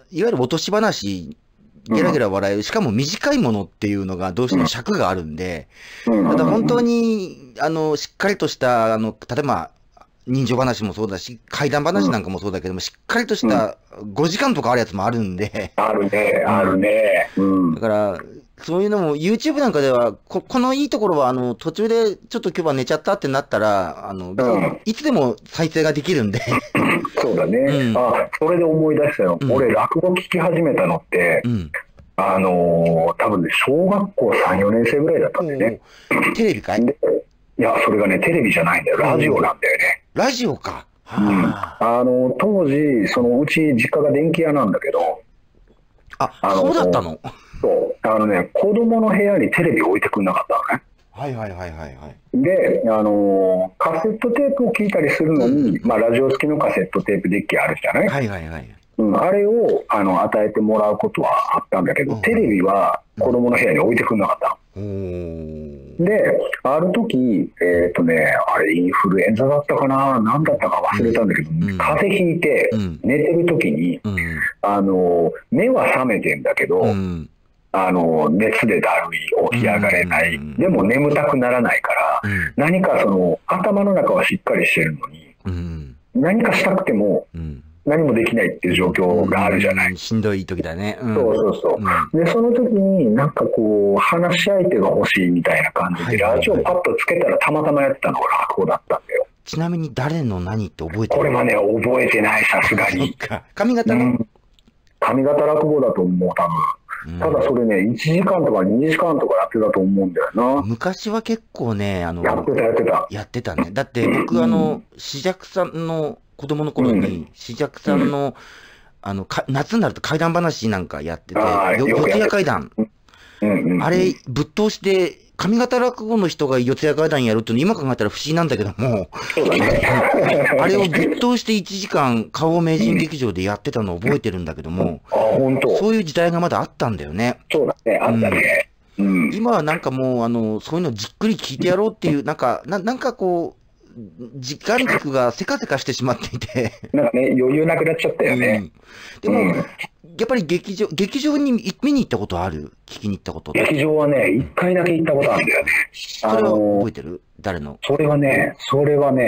いわゆる落とし話、ゲラゲラ笑える、しかも短いものっていうのがどうしても尺があるんで、ただ本当に、しっかりとした、例えば、人情話もそうだし、怪談話なんかもそうだけども、しっかりとした5時間とかあるやつもあるんで。 あるね、あるね。 だから、そういうのも YouTube なんかでは、このいいところは、途中でちょっと今日は寝ちゃったってなったら、いつでも再生ができるんで。 そうだね。それで思い出したよ。俺、落語聞き始めたのって、多分ね、小学校3、4年生ぐらいだったんだよね。 テレビかい？ いや、それがね、テレビじゃないんだよ。ラジオなんだよね。 ラジオか。 当時、うち実家が電気屋なんだけど。 そうだったの？ そう。子供の部屋にテレビ置いてくんなかったのね。 はいはいはいはい。 で、カセットテープを聞いたりするのに、ラジオ付きのカセットテープデッキあるじゃない？ はいはいはい。 あれを、与えてもらうことはあったんだけど、テレビは子供の部屋に置いてくんなかったの。で、ある時、あれインフルエンザだったかな、何だったか忘れたんだけど、風邪ひいて、寝てる時に、目は覚めてんだけど、熱でだるい、起き上がれない、でも眠たくならないから、何か頭の中はしっかりしてるのに、何かしたくても、何もできないっていう状況があるじゃない。 しんどい時だね。 で、その時になんか話し相手が欲しいみたいな感じで、ラジオパッとつけたらたまたまやってたのが落語だったんだよ。 ちなみに誰の何って覚えてる？ これはね、覚えてない、さすがに。 髪型の？ 髪型落語だと思う、多分。ただそれね、1時間とか2時間とかやってたと思うんだよな。 昔は結構ね、やってたね。だって僕、紫尺さんの子供の頃に、紫尺さんの、夏になると怪談話なんかやってて、四谷怪談。あれ、ぶっ通して、上方落語の人が四谷怪談やるっていうの今考えたら不思議なんだけども、あれをぶっ通して1時間、顔名人劇場でやってたのを覚えてるんだけども、そういう時代がまだあったんだよね。 そうだね、あったね。 今はなんかもう、そういうのじっくり聞いてやろうっていう、なんか時間軸がせかせかしてしまっていて。 なんかね、余裕なくなっちゃったよね。 でも、やっぱり劇場に見に行ったことある？聞きに行ったこと？ 劇場はね、1回だけ行ったことあるんだよね。 それは覚えてる？誰の？ それはね、大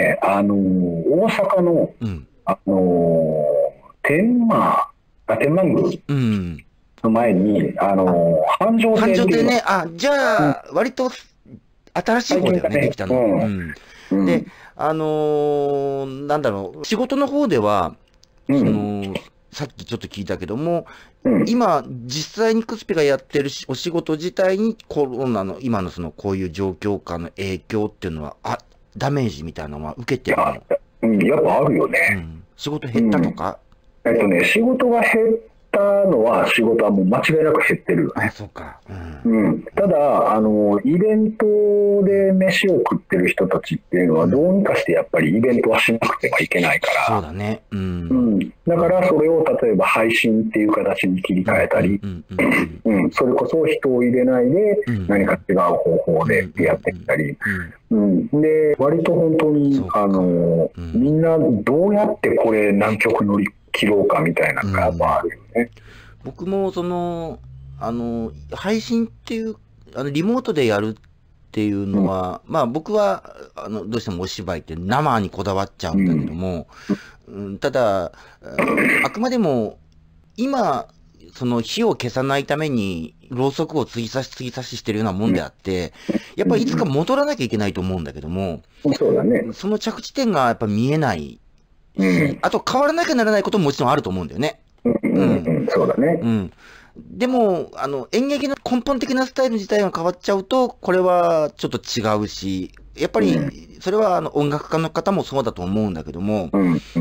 阪の、天満宮の前に、繁盛亭ね、じゃあ、割と新しい方だよね、できたの。で、なんだろう、仕事の方では、さっきちょっと聞いたけども、今、実際にクスピがやってるお仕事自体にコロナの、今のこういう状況下の影響っていうのは、ダメージみたいなのは受けてるの？ やっぱあるよね。 仕事減ったとか？ 仕事が減ったのは、仕事はもう間違いなく減ってるよね。 そうか。 ただ、イベントで飯を食ってる人たちっていうのは、どうにかしてやっぱりイベントはしなくてはいけないから。 そうだね。 だからそれを例えば配信っていう形に切り替えたり、それこそ人を入れないで何か違う方法でやってみたり、で割と本当にみんなどうやってこれ南極乗り切ろうかみたいなのがやっぱあるよね。 僕も配信っていうリモートでやるっていうのは、僕はどうしてもお芝居って生にこだわっちゃうんだけども、ただ、あくまでも、今、火を消さないために、ろうそくを継ぎ差ししてるようなもんであって、やっぱりいつか戻らなきゃいけないと思うんだけども、 そうだね。 その着地点がやっぱ見えないし、あと変わらなきゃならないことももちろんあると思うんだよね。 そうだね。 でも、演劇の根本的なスタイル自体が変わっちゃうと、これはちょっと違うし、やっぱり、それは音楽家の方もそうだと思うんだけども、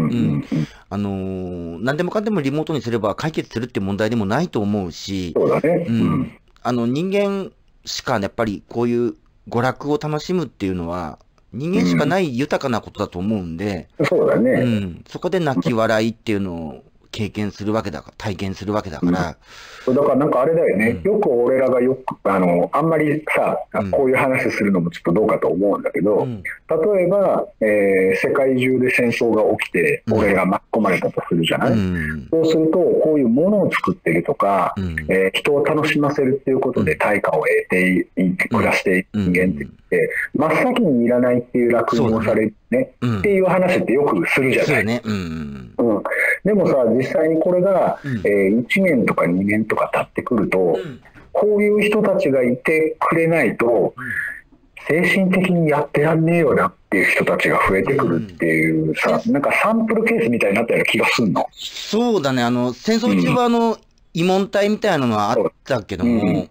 何でもかんでもリモートにすれば解決するって問題でもないと思うし、 そうだね。 人間しかやっぱりこういう娯楽を楽しむっていうのは、人間しかない豊かなことだと思うんで、 そうだね。 そこで泣き笑いっていうのを経験するわけだから、体験するわけだから。 だからなんかあれだよね、よく俺らがあんまりさ、こういう話するのもちょっとどうかと思うんだけど、例えば、世界中で戦争が起きて、俺らが巻き込まれたとするじゃない、そうすると、こういうものを作ってるとか、人を楽しませるっていうことで対価を得て暮らしていく人間って言って、真っ先にいらないっていう落印をされるね、っていう話ってよくするじゃない。でもさ、実際にこれが、1年とか2年とか経ってくると、こういう人たちがいてくれないと、精神的にやってらんねえよなっていう人たちが増えてくるっていうさ、なんかサンプルケースみたいになったような気がすんの。 そうだね、戦争中は慰問隊みたいなのはあったけども、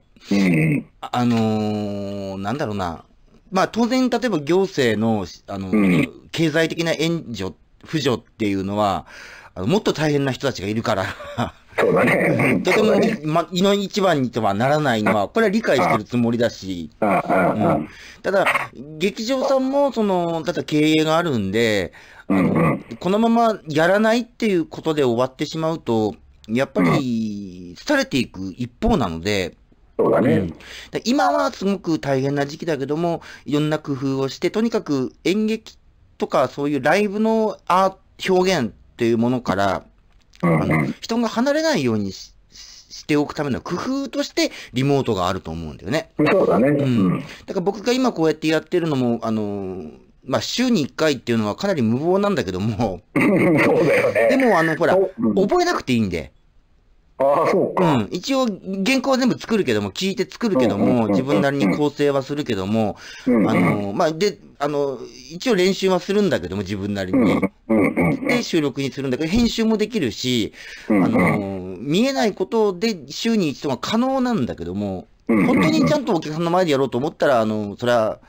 なんだろうな、まあ当然、例えば行政の、経済的な援助、扶助っていうのは、もっと大変な人たちがいるからそうだね。 とても、いの一番にとはならないのは、これは理解してるつもりだし、ただ、劇場さんも、ただ経営があるんで、このままやらないっていうことで終わってしまうと、やっぱり、廃れていく一方なので、 そうだね。 今はすごく大変な時期だけども、いろんな工夫をして、とにかく演劇とかそういうライブの表現っていうものから、人が離れないようにしておくための工夫としてリモートがあると思うんだよね。 そうだね。 だから僕が今こうやってやってるのも、まあ、週に1回っていうのはかなり無謀なんだけども。 そうだよね。 でも、ほら、覚えなくていいんで。 ああ、そうか。 一応、原稿は全部作るけども、聞いて作るけども、自分なりに構成はするけども、まあ、で、一応練習はするんだけども、自分なりに。で、収録にするんだけど、編集もできるし、見えないことで週に一度が可能なんだけども、本当にちゃんとお客さんの前でやろうと思ったら、それは、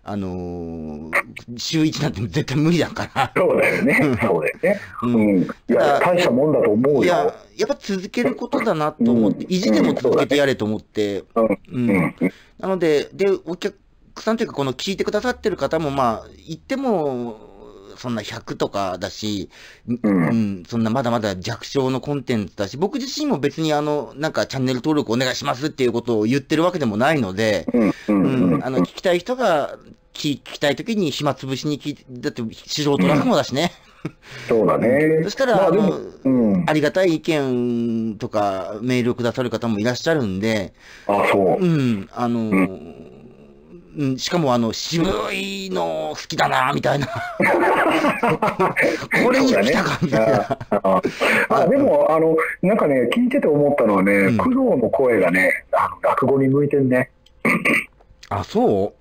週一なんて絶対無理だから。 そうだよね。そうだよね。いや、大したもんだと思うよ。いや、 やっぱ続けることだなと思って、意地でも続けてやれと思って。なので、お客さんというか、この聞いてくださってる方も、まあ、言っても、そんな100とかだし、そんなまだまだ弱小のコンテンツだし、僕自身も別になんかチャンネル登録お願いしますっていうことを言ってるわけでもないので、聞きたい人が聞きたいときに暇つぶしにだって素人落語だしね。 そうだね。 そしたら、ありがたい意見とかメールをくださる方もいらっしゃるんで、しかも渋いの好きだな、みたいな。これに来たか、みたいな。 でも、なんかね、聞いてて思ったのはね、工藤の声がね、落語に向いてるね。 あ、そう？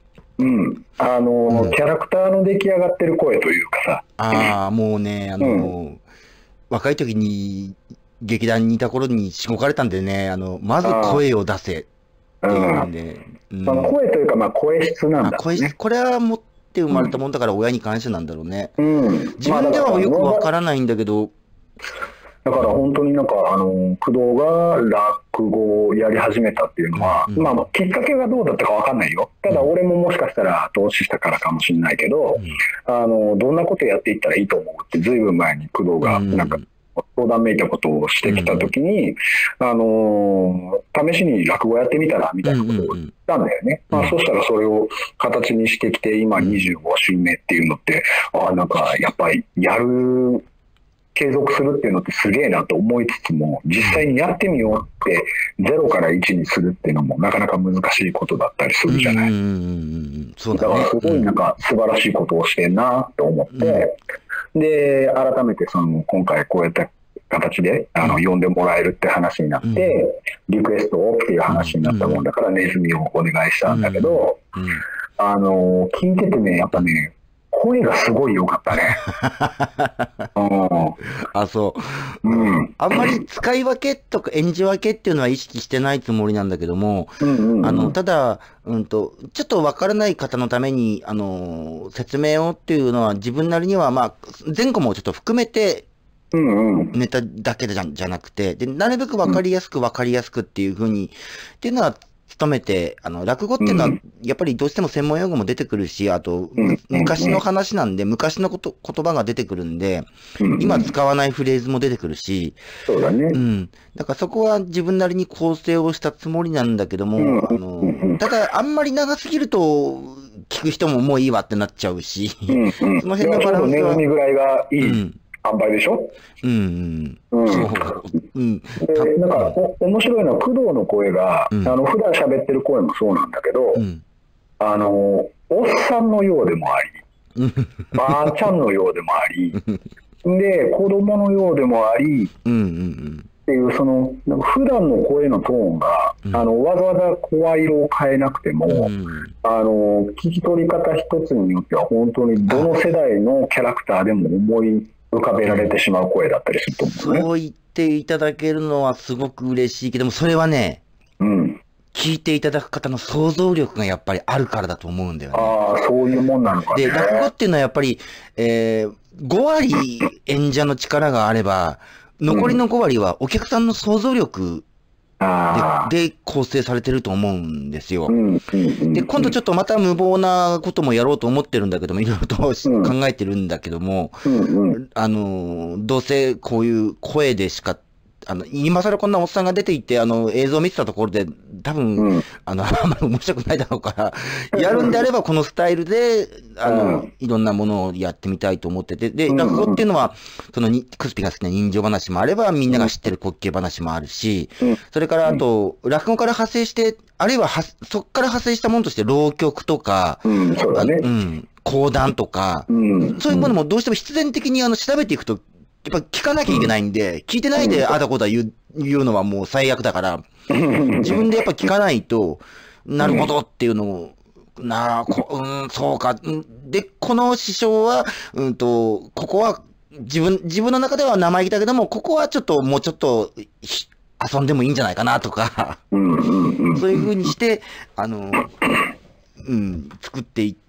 キャラクターの出来上がってる声というかさ。もうね、若い時に劇団にいた頃にしごかれたんでね、まず声を出せ。っていうんで、 声というか、まあ、声質なんだね。 これは持って生まれたもんだから親に感謝なんだろうね。自分ではよくわからないんだけど。 だから本当になんか、工藤が落語をやり始めたっていうのは、まあ、きっかけがどうだったかわかんないよ。ただ、俺ももしかしたら投資したからかもしれないけど、どんなことやっていったらいいと思うって、ずいぶん前に工藤が、なんか、相談めいたことをしてきたときに、試しに落語やってみたらみたいなことを言ったんだよね。そしたらそれを形にしてきて、今25週目っていうのって、なんかやっぱり継続するっていうのってすげえなと思いつつも、実際にやってみようって0から1にするっていうのもなかなか難しいことだったりするじゃない。だからすごいなんか素晴らしいことをしてんなと思って、で、改めて今回こうやった形で呼んでもらえるって話になって、リクエストをっていう話になったもんだからネズミをお願いしたんだけど、聞いててね、やっぱね、声がすごい良かったね。 そう。あんまり使い分けとか演じ分けっていうのは意識してないつもりなんだけども、ただ、ちょっとわからない方のために、説明をっていうのは自分なりには、まあ、前後もちょっと含めて、ネタだけじゃなくて、で、なるべくわかりやすくっていうふうに、っていうのは勤めて、落語っていうのは、やっぱりどうしても専門用語も出てくるし、あと、昔の話なんで、昔の言葉が出てくるんで、今使わないフレーズも出てくるし、 そうだね。 だからそこは自分なりに構成をしたつもりなんだけども、ただ、あんまり長すぎると、聞く人ももういいわってなっちゃうし、その辺のバランスは。 ぐらいがいい塩梅でしょ。なんか面白いのは工藤の声が、普段喋ってる声もそうなんだけど、おっさんのようでもあり、ばあちゃんのようでもあり、で子供のようでもあり、っていうその普段の声のトーンが、わざわざ声色を変えなくても、聞き取り方一つによっては本当にどの世代のキャラクターでも思い浮かべられてしまう声だったりすると思うね。 そう言っていただけるのはすごく嬉しいけども、それはね、聞いていただく方の想像力がやっぱりあるからだと思うんだよね。 ああ、そういうもんなのかね。 で、落語っていうのはやっぱり、5割演者の力があれば、残りの5割はお客さんの想像力で構成されてると思うんですよ。で、今度ちょっとまた無謀なこともやろうと思ってるんだけども、いろいろと考えてるんだけども、どうせこういう声でしか、今更こんなおっさんが出ていて、映像を見てたところで、多分、あんまり面白くないだろうから、やるんであればこのスタイルで、いろんなものをやってみたいと思ってて、で、落語っていうのは、クスピが好きな人情話もあれば、みんなが知ってる滑稽話もあるし、それからあと、落語から派生して、あるいはそこから派生したものとして、浪曲とか、講談とか、そういうものもどうしても必然的に調べていくと、やっぱ聞かなきゃいけないんで、聞いてないであだこだ言うのはもう最悪だから、自分でやっぱ聞かないと、なるほどっていうのを、そうか。で、この師匠は、ここは自分の中では生意気だけども、ここはちょっともうちょっと遊んでもいいんじゃないかなとか、そういうふうにして、作っていって、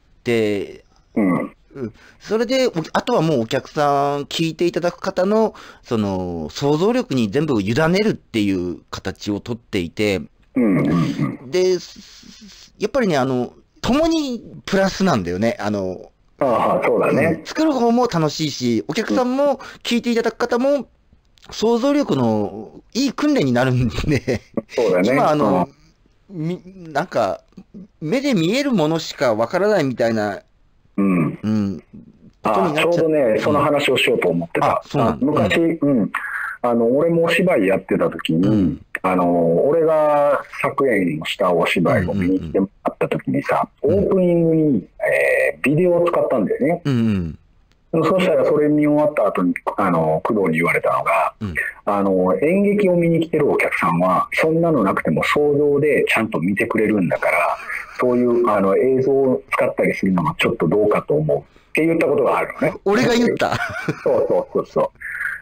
それで、あとはもうお客さん、聞いていただく方の、想像力に全部委ねるっていう形をとっていて、で、やっぱりね、共にプラスなんだよね。 そうだね。 作る方も楽しいし、お客さんも聞いていただく方も、想像力のいい訓練になるんで、 そうだね。 今、なんか、目で見えるものしかわからないみたいな、 ちょうどね、その話をしようと思ってた。昔、俺もお芝居やってた時に、俺が作演をしたお芝居を見に来てもらった時にさ、オープニングに、ビデオを使ったんだよね。そしたらそれ見終わった後に工藤に言われたのが、演劇を見に来てるお客さんはそんなのなくても想像でちゃんと見てくれるんだから、そういう映像を使ったりするのもちょっとどうかと思うって言ったことがあるのね。 俺が言った。 そう。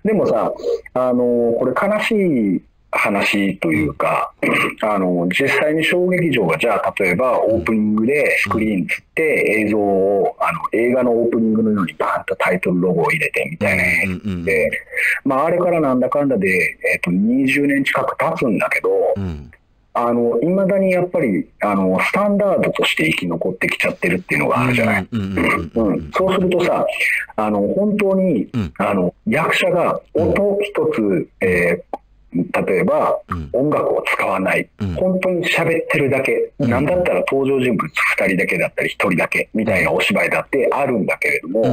でもさ、これ悲しい話というか、実際に小劇場がじゃあ例えばオープニングでスクリーンつって映像を映画のオープニングのようにバーンとタイトルロゴを入れてみたいな演出で、あれからなんだかんだで、20年近く経つんだけど、いまだにやっぱりスタンダードとして生き残ってきちゃってるっていうのがあるじゃない。そうするとさ、本当に役者が音一つ、例えば、音楽を使わない、本当に喋ってるだけ、なんだったら登場人物2人だけだったり1人だけみたいなお芝居だってあるんだけれども、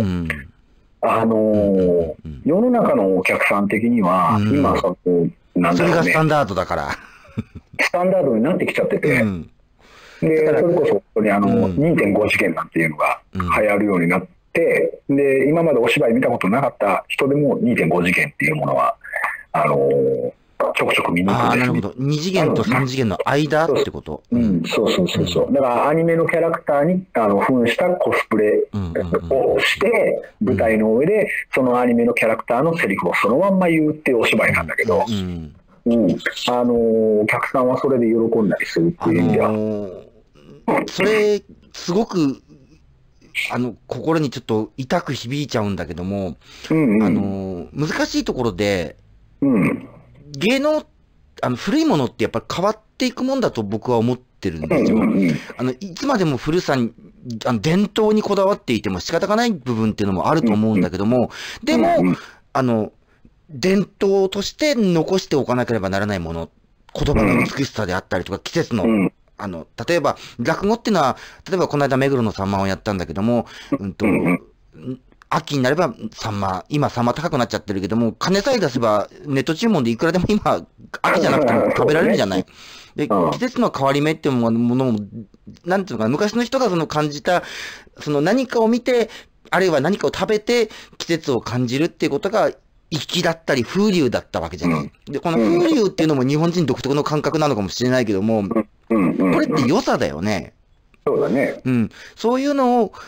世の中のお客さん的には、今なんだろうね、 それがスタンダードだから。 スタンダードになってきちゃってて、でそれこそ本当に2.5次元なんていうのが流行るようになって、で今までお芝居見たことなかった人でも2.5次元っていうものはちょくちょく見に行くんです。 なるほど。2次元と3次元の間ってこと。 そう。だからアニメのキャラクターに扮したコスプレをして、舞台の上でそのアニメのキャラクターのセリフをそのまんま言うっていうお芝居なんだけど、お客さんはそれで喜んだりするっていう意味では。 それ、すごく、心にちょっと痛く響いちゃうんだけども、難しいところで、芸能、古いものってやっぱり変わっていくもんだと僕は思っってるんですよ。いつまでも古さに、伝統にこだわっていても仕方がない部分っていうのもあると思うんだけども、でも、伝統として残しておかなければならないもの、言葉の美しさであったりとか、季節の、例えば、落語っていうのは、例えばこの間目黒のサンマをやったんだけども、秋になればサンマ、今サンマ高くなっちゃってるけども、金さえ出せばネット注文でいくらでも今、秋じゃなくても食べられるじゃない。で、季節の変わり目っていうものも、なんていうのかな、昔の人がその感じた、その何かを見て、あるいは何かを食べて季節を感じるっていうことが、粋だったり風流だったわけじゃない。で、この風流っていうのも日本人独特の感覚なのかもしれないけども、これって良さだよね。 そうだね。 そういうのを、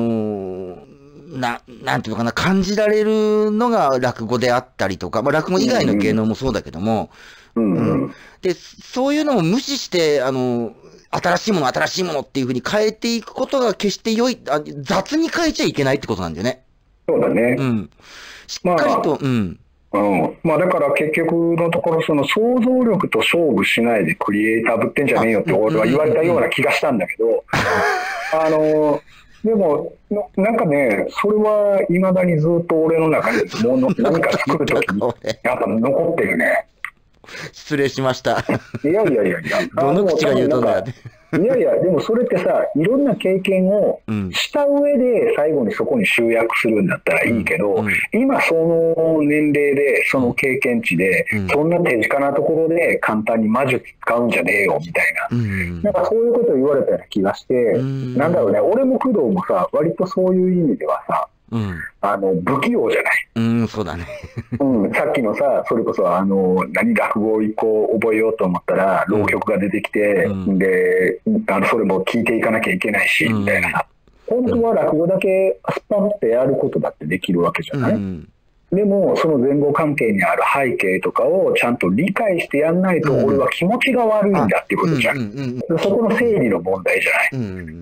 なんていうのかな、感じられるのが落語であったりとか、落語以外の芸能もそうだけども、で、そういうのを無視して、新しいものっていうふうに変えていくことが決して雑に変えちゃいけないってことなんだよね。 そうだね。 しっかりと、 だから結局のところ、その想像力と勝負しないでクリエイターぶってんじゃねえよって俺は言われたような気がしたんだけど、でも、なんかね、それは未だにずっと俺の中で何か作るときに、やっぱ残ってるね。 失礼しました。 いや。 どの口が言うとんだよ。 いや、でもそれってさ、いろんな経験をした上で最後にそこに集約するんだったらいいけど、今その年齢で、その経験値で、そんな手近なところで簡単に魔術使うんじゃねえよ、みたいな。なんかそういうことを言われたような気がして、なんだろうね、俺も工藤もさ、割とそういう意味ではさ、不器用じゃない。 そうだね。 さっきのさ、それこそ落語一個覚えようと思ったら、浪曲が出てきて、で、それも聞いていかなきゃいけないし、みたいな。本当は落語だけスパンってやることだってできるわけじゃない。でも、その前後関係にある背景とかをちゃんと理解してやんないと、俺は気持ちが悪いんだっていうことじゃん。そこの整理の問題じゃない。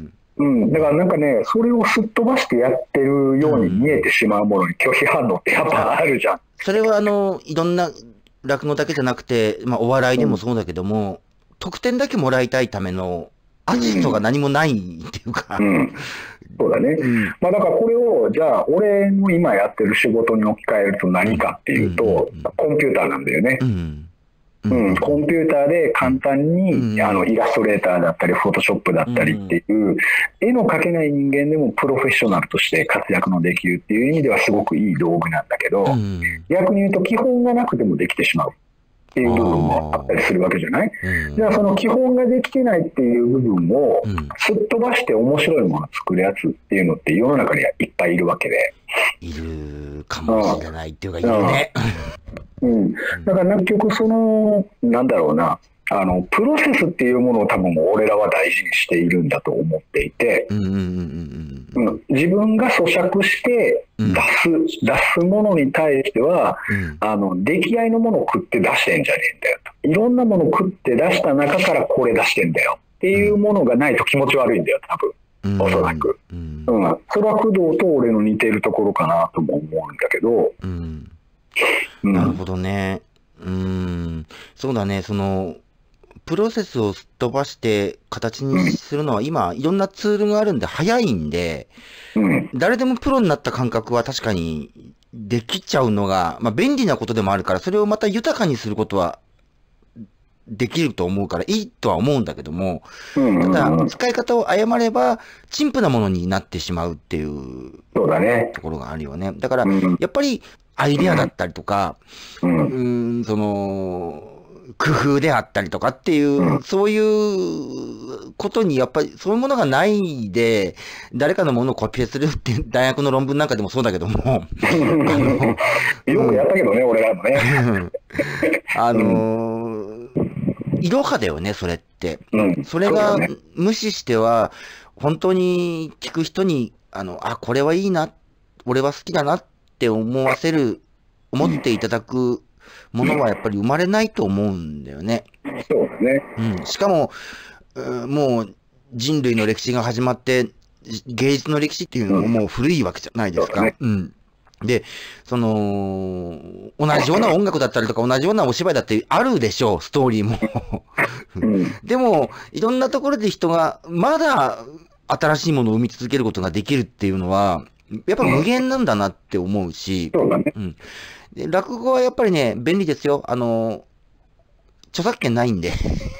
だからなんかね、それをすっ飛ばしてやってるように見えてしまうものに拒否反応ってやっぱあるじゃん。 それはいろんな落語だけじゃなくて、お笑いでもそうだけども、得点だけもらいたいためのアジトが何もないっていうか。 そうだね。だからこれを、じゃあ、俺の今やってる仕事に置き換えると何かっていうと、コンピューターなんだよね。コンピューターで簡単に、イラストレーターだったり、フォトショップだったりっていう、絵の描けない人間でもプロフェッショナルとして活躍のできるっていう意味ではすごくいい道具なんだけど、逆に言うと基本がなくてもできてしまうっていう部分もあったりするわけじゃない。じゃあその基本ができてないっていう部分をすっ飛ばして面白いものを作るやつっていうのって世の中にはいっぱいいるわけで。 いるかもしれないっていうか、いるね。 だから結局なんだろうな、プロセスっていうものを多分俺らは大事にしているんだと思っていて、自分が咀嚼して出すものに対しては、出来合いのものを食って出してんじゃねえんだよと。いろんなものを食って出した中からこれ出してんだよっていうものがないと気持ち悪いんだよ、多分。おそらく。それは工藤と俺の似ているところかなとも思うんだけど。 なるほどね。そうだね。プロセスをすっ飛ばして形にするのは今、いろんなツールがあるんで早いんで、誰でもプロになった感覚は確かにできちゃうのが、便利なことでもあるから、それをまた豊かにすることはできると思うからいいとは思うんだけども、ただ、使い方を誤れば、陳腐なものになってしまうっていうところがあるよね。だから、やっぱりアイデアだったりとか、工夫であったりとかっていう、そういうことに、やっぱりそういうものがないで、誰かのものをコピペするっていう大学の論文なんかでもそうだけども。 よくやったけどね、俺らもね。 いろはだよね、それって。それが無視しては、本当に聞く人に、これはいいな、俺は好きだなって思っていただくものはやっぱり生まれないと思うんだよね。 そうだね。 しかも、もう人類の歴史が始まって、芸術の歴史っていうのももう古いわけじゃないですか。 で、同じような音楽だったりとか、同じようなお芝居だってあるでしょう、ストーリーも。でも、いろんなところで人が、まだ新しいものを生み続けることができるっていうのは、やっぱ無限なんだなって思うし、で落語はやっぱりね、便利ですよ。著作権ないんで。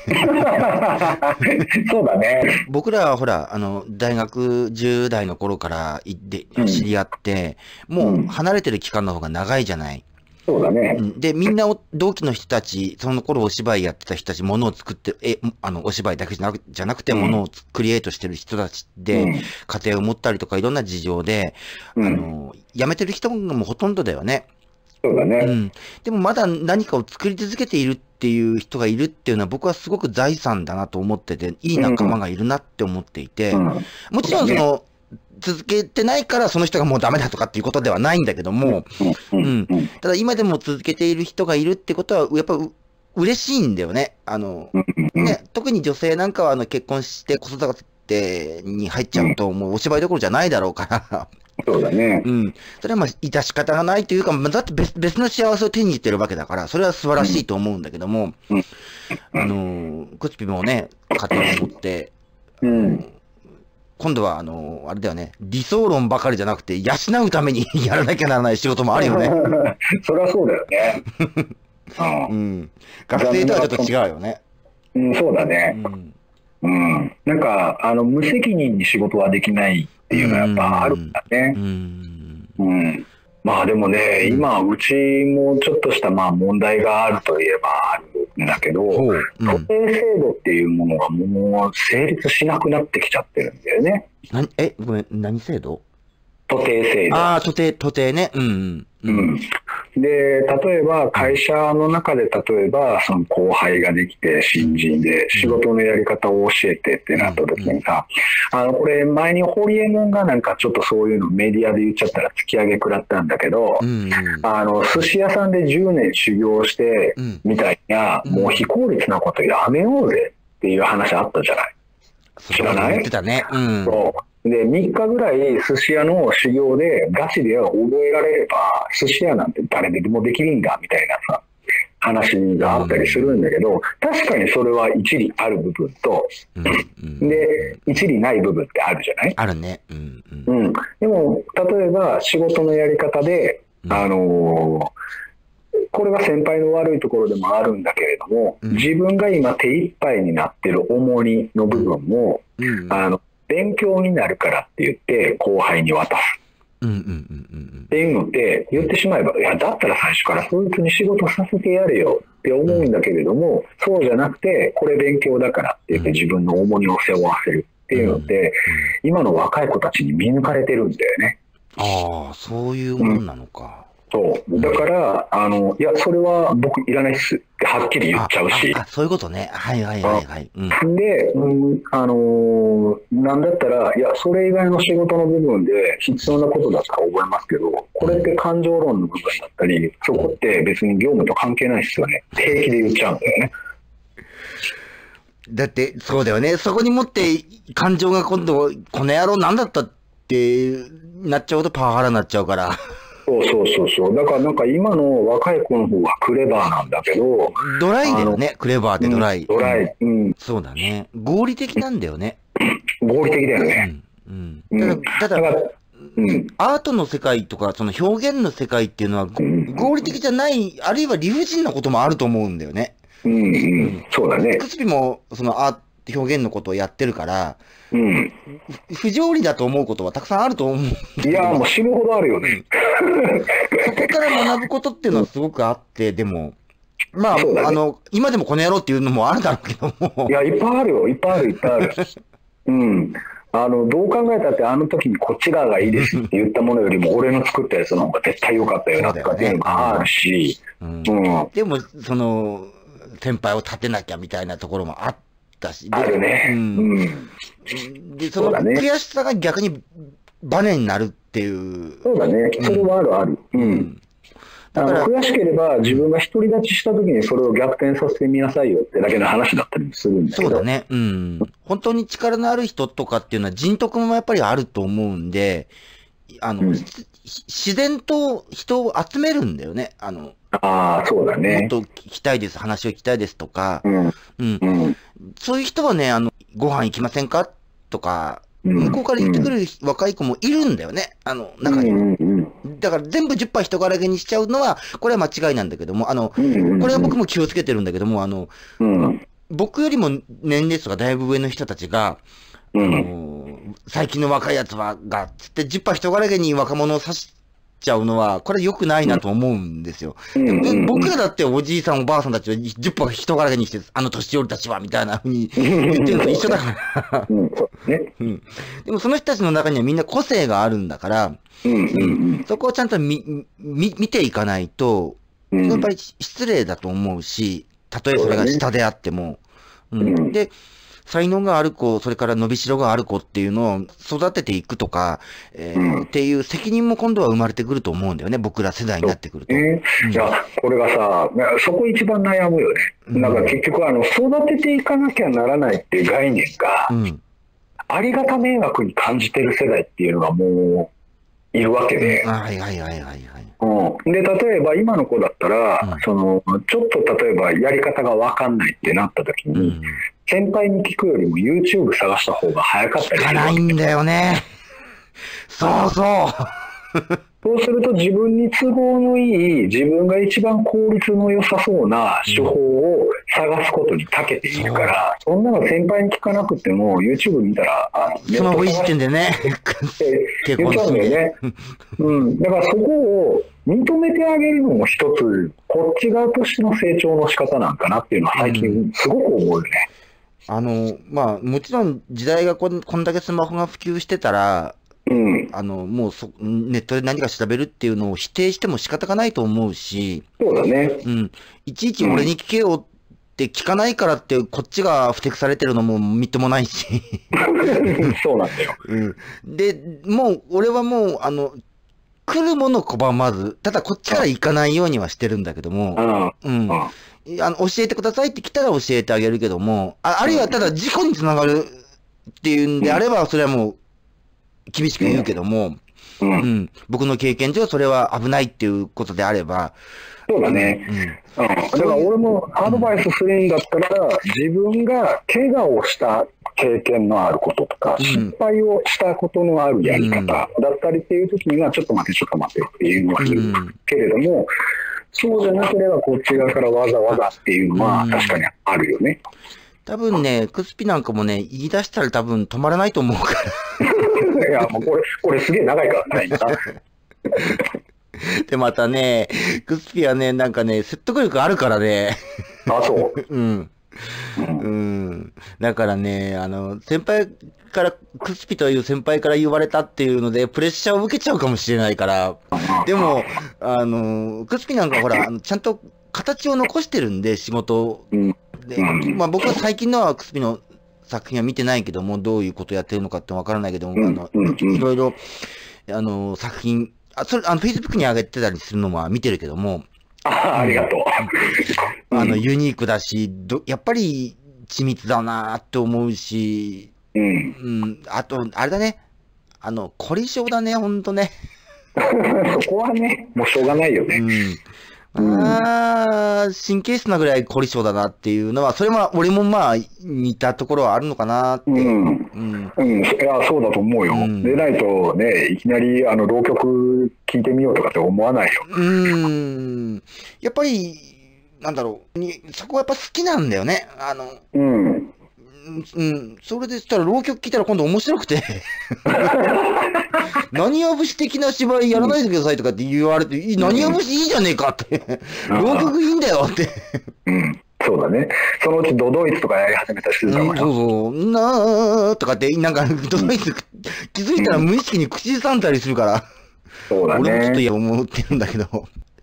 そうだね。 僕らはほら、大学10代の頃から知り合って、もう離れてる期間の方が長いじゃない。 そうだね。 で、みんな同期の人たち、その頃お芝居やってた人たち、ものを作って、お芝居だけじゃなくて、ものをクリエイトしてる人たちで、家庭を持ったりとか、いろんな事情で、辞めてる人もほとんどだよね。 そうだね。 でもまだ何かを作り続けているっていう人がいるっていうのは僕はすごく財産だなと思ってて、いい仲間がいるなって思っていて、もちろん続けてないからその人がもうダメだとかっていうことではないんだけども、ただ今でも続けている人がいるってことは、やっぱ嬉しいんだよね。ね、特に女性なんかは結婚して子育てに入っちゃうと、もうお芝居どころじゃないだろうから。 そうだね。 それは致し方がないというか、だって別の幸せを手に入れてるわけだから、それは素晴らしいと思うんだけども、クチピもね、家庭を持って、今度はあれだよね、理想論ばかりじゃなくて、養うためにやらなきゃならない仕事もあるよね。 それはそうだよね。学生とはちょっと違うよね。 そうだね。なんか、無責任に仕事はできないっていうのはやっぱあるんだね。まあでもね、今、うちもちょっとしたまあ問題があるといえばあるんだけど、徒弟制度っていうものがもう成立しなくなってきちゃってるんだよね。 ごめん、何制度？ 徒弟制度。 ああ、徒弟ね。 で、例えば会社の中で例えばその後輩ができて新人で仕事のやり方を教えてってなった時にさ、これ前にホリエモンがなんかちょっとそういうのメディアで言っちゃったら突き上げ食らったんだけど、寿司屋さんで10年修行してみたいな、もう非効率なことやめようぜっていう話あったじゃない。知らない？ 言ってたね。 で、3日ぐらい寿司屋の修行でガチで覚えられれば、寿司屋なんて誰でもできるんだみたいなさ、話があったりするんだけど、確かにそれは一理ある部分と、で、一理ない部分ってあるじゃない？ あるね。 でも、例えば仕事のやり方で、これが先輩の悪いところでもあるんだけれども、自分が今手一杯になってる重荷の部分も、勉強になるからって言って後輩に渡す。っていうのって言ってしまえば、いや、だったら最初からそいつに仕事させてやれよって思うんだけれども、そうじゃなくて、これ勉強だからって言って自分の重荷を背負わせるっていうのって、今の若い子たちに見抜かれてるんだよね。 ああ、そういうもんなのか。 そう。だから、いや、それは僕いらないっすってはっきり言っちゃうし。 そういうことね。はい。 で、なんだったら、いや、それ以外の仕事の部分で必要なことだったら覚えますけど、これって感情論の部分だったり、そこって別に業務と関係ないっすよね。平気で言っちゃうんだよね。 だって、そうだよね。そこに持って感情が今度、この野郎なんだったってなっちゃうとパワハラになっちゃうから。 そう。だからなんか今の若い子の方がクレバーなんだけど。 ドライだよね。クレバーでドライ。 ドライ。 そうだね。合理的なんだよね。 合理的だよね。 ただ、アートの世界とか、その表現の世界っていうのは、合理的じゃない、あるいは理不尽なこともあると思うんだよね。 そうだね。 クスピも、その表現のことをやってるから、不条理だと思うことはたくさんあると思う。 いや、もう死ぬほどあるよね。 そこから学ぶことっていうのはすごくあって、でも、まあ、今でもこの野郎っていうのもあるだろうけども。 いや、いっぱいあるよ。いっぱいある。どう考えたってあの時にこっち側がいいですって言ったものよりも俺の作ったやつの方が絶対良かったよなとかっていうのがあるし。 でも、先輩を立てなきゃみたいなところもあったし。 あるね。 で、その悔しさが逆にバネになるっていう。 そうだね。それはある。だから悔しければ自分が独り立ちした時にそれを逆転させてみなさいよってだけの話だったりするんだけど。 そうだね。本当に力のある人とかっていうのは人徳もやっぱりあると思うんで、 自然と人を集めるんだよね。 ああ、そうだね。 もっと聞きたいです、話を聞きたいですとか、 うんそういう人はね、ご飯行きませんかとか、向こうから言ってくる若い子もいるんだよね。中には。だから全部10杯人柄げにしちゃうのは、これは間違いなんだけども、これは僕も気をつけてるんだけども、僕よりも年齢層がだいぶ上の人たちが、最近の若いやつは、つって10杯人柄げに若者を指しちゃうのは、これ良くないなと思うんですよ。僕らだっておじいさんおばあさんたちは10杯人柄げにして、年寄りたちは、みたいな風に言ってるのと一緒だから。でもその人たちの中にはみんな個性があるんだから、そこをちゃんと見ていかないと、やっぱり失礼だと思うし、たとえそれが下であっても。で、才能がある子、それから伸びしろがある子っていうのを育てていくとか、っていう責任も今度は生まれてくると思うんだよね、僕ら世代になってくると。 いや、これがさ、そこ一番悩むよね。だから結局、育てていかなきゃならないっていう概念が、ありがた迷惑に感じてる世代っていうのがもういるわけで。で、例えば今の子だったら、ちょっと例えばやり方が分かんないってなった時に、先輩に聞くよりも YouTube 探した方が早かったりする。 聞かないんだよね。そうそう。 そうすると自分に都合のいい、自分が一番効率の良さそうな手法を探すことに長けているから、そんなの先輩に聞かなくても YouTube 見たら、 スマホいじってんでね。 結婚したんだよね。だからそこを認めてあげるのも一つ、こっち側としての成長の仕方なんかなっていうのは最近すごく思うよね。 もちろん時代がこんだけスマホが普及してたら、もうネットで何か調べるっていうのを否定しても仕方がないと思うし、 そうだね。 いちいち俺に聞けよって聞かないからって、こっちが不適されてるのもみっともないし。 そうなんだよ。 で、俺はもう、来るもの拒まず、ただこっちから行かないようにはしてるんだけども、教えてくださいって来たら教えてあげるけども、あるいはただ事故につながるっていうんであれば、それはもう厳しく言うけども、僕の経験上それは危ないっていうことであれば、 そうだね。だから俺もアドバイスするんだったら、自分が怪我をした経験のあることとか、失敗をしたことのあるやり方だったりっていう時には、ちょっと待てっていうのは言うけれども、そうじゃなければこっち側からわざわざっていうのは確かにあるよね。 多分ね、クスピなんかもね、言い出したら多分止まらないと思うから。 いや、もうこれすげえ長いからね。 で、またね、クスピはね、なんかね、説得力あるからね。 あ、そう。 だからね、先輩から、クスピという先輩から言われたっていうので、プレッシャーを受けちゃうかもしれないから。でも、クスピなんかほら、ちゃんと形を残してるんで、仕事で。僕は最近のはクスピの作品は見てないけども、どういうことやってるのかってわからないけども、いろいろ、作品、Facebook に上げてたりするのは見てるけども。 ありがとう。ユニークだし、やっぱり緻密だなって思うし、あと、あれだね、凝り性だね、ほんとね。 そこはね、もうしょうがないよね。 神経質なぐらい凝り性だなっていうのは、それも俺も似たところはあるのかなって。いや、そうだと思うよ。でないとね、いきなり浪曲聴いてみようとかって思わないよ。 やっぱり、なんだろう、そこはやっぱ好きなんだよね。それでしたら浪曲聴いたら今度面白くて。何やぶし的な芝居やらないでくださいとかって言われて、何やぶしいいじゃねえかって。浪曲いいんだよって。 そうだね。そのうちドドイツとかやり始めたりするかもよ。 そうなーとかって、なんかドドイツ気づいたら無意識に口ずさんだりするから。 そうだね。 俺もちょっと思ってるんだけど。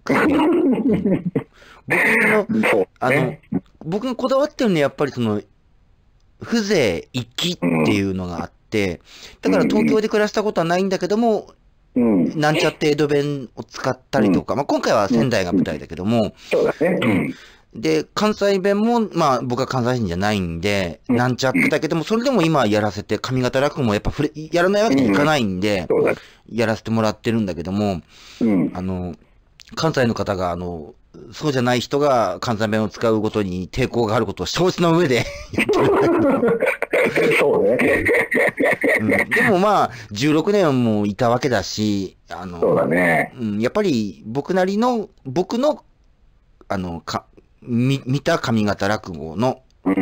僕がこだわってるのはやっぱりその、風情、粋っていうのがあって、だから東京で暮らしたことはないんだけども、なんちゃって江戸弁を使ったりとか、今回は仙台が舞台だけども、 そうだね。 で、関西弁も、まあ僕は関西人じゃないんで、なんちゃってだけども、それでも今やらせて、上方落語もやっぱやらないわけにいかないんで、やらせてもらってるんだけども、関西の方が、そうじゃない人が関西弁を使うことに抵抗があることを承知の上でやってるんだけど。 そうね。 でもまあ、16年もいたわけだし、 そうだね。 やっぱり僕なりの、僕の、見た上方落語の、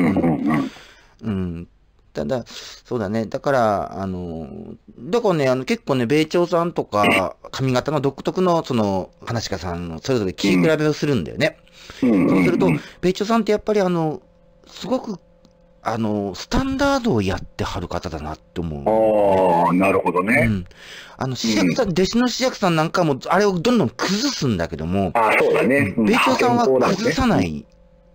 ただ、そうだね。だからね、結構ね、米朝さんとか、上方の独特の、話し家さんの、それぞれ聞き比べをするんだよね。そうすると、米朝さんってやっぱりすごく、スタンダードをやってはる方だなって思う。ああ、なるほどね。 子爵さん、弟子の子爵さんなんかも、あれをどんどん崩すんだけども、 そうだね。 米朝さんは崩さない。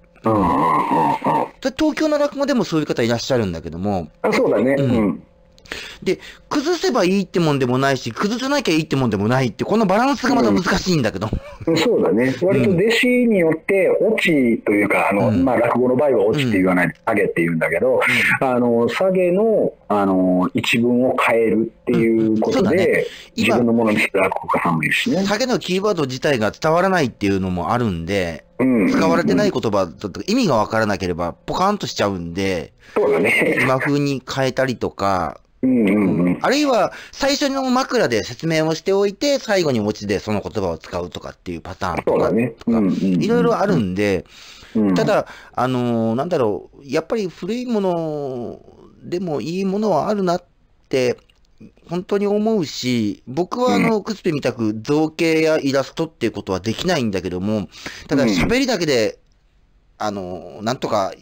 東京の落語でもそういう方いらっしゃるんだけども。 そうだね。 で、崩せばいいってもんでもないし、崩さなきゃいいってもんでもないって、このバランスがまた難しいんだけど。 そうだね。割と弟子によって、オチというか、まあ、落語の場合はオチって言わないで、下げって言うんだけど、下げの、一文を変えるっていうことで、自分のものにする落語家さんもいるしね。 下げのキーワード自体が伝わらないっていうのもあるんで、使われてない言葉だと意味がわからなければポカーンとしちゃうんで、 そうだね。 今風に変えたりとか、あるいは最初の枕で説明をしておいて、最後にオチでその言葉を使うとかっていうパターンとか、いろいろあるんで、ただ、なんだろう、やっぱり古いものでもいいものはあるなって、本当に思うし、僕はクスペみたく造形やイラストっていうことはできないんだけども、ただ喋りだけで、なんとか、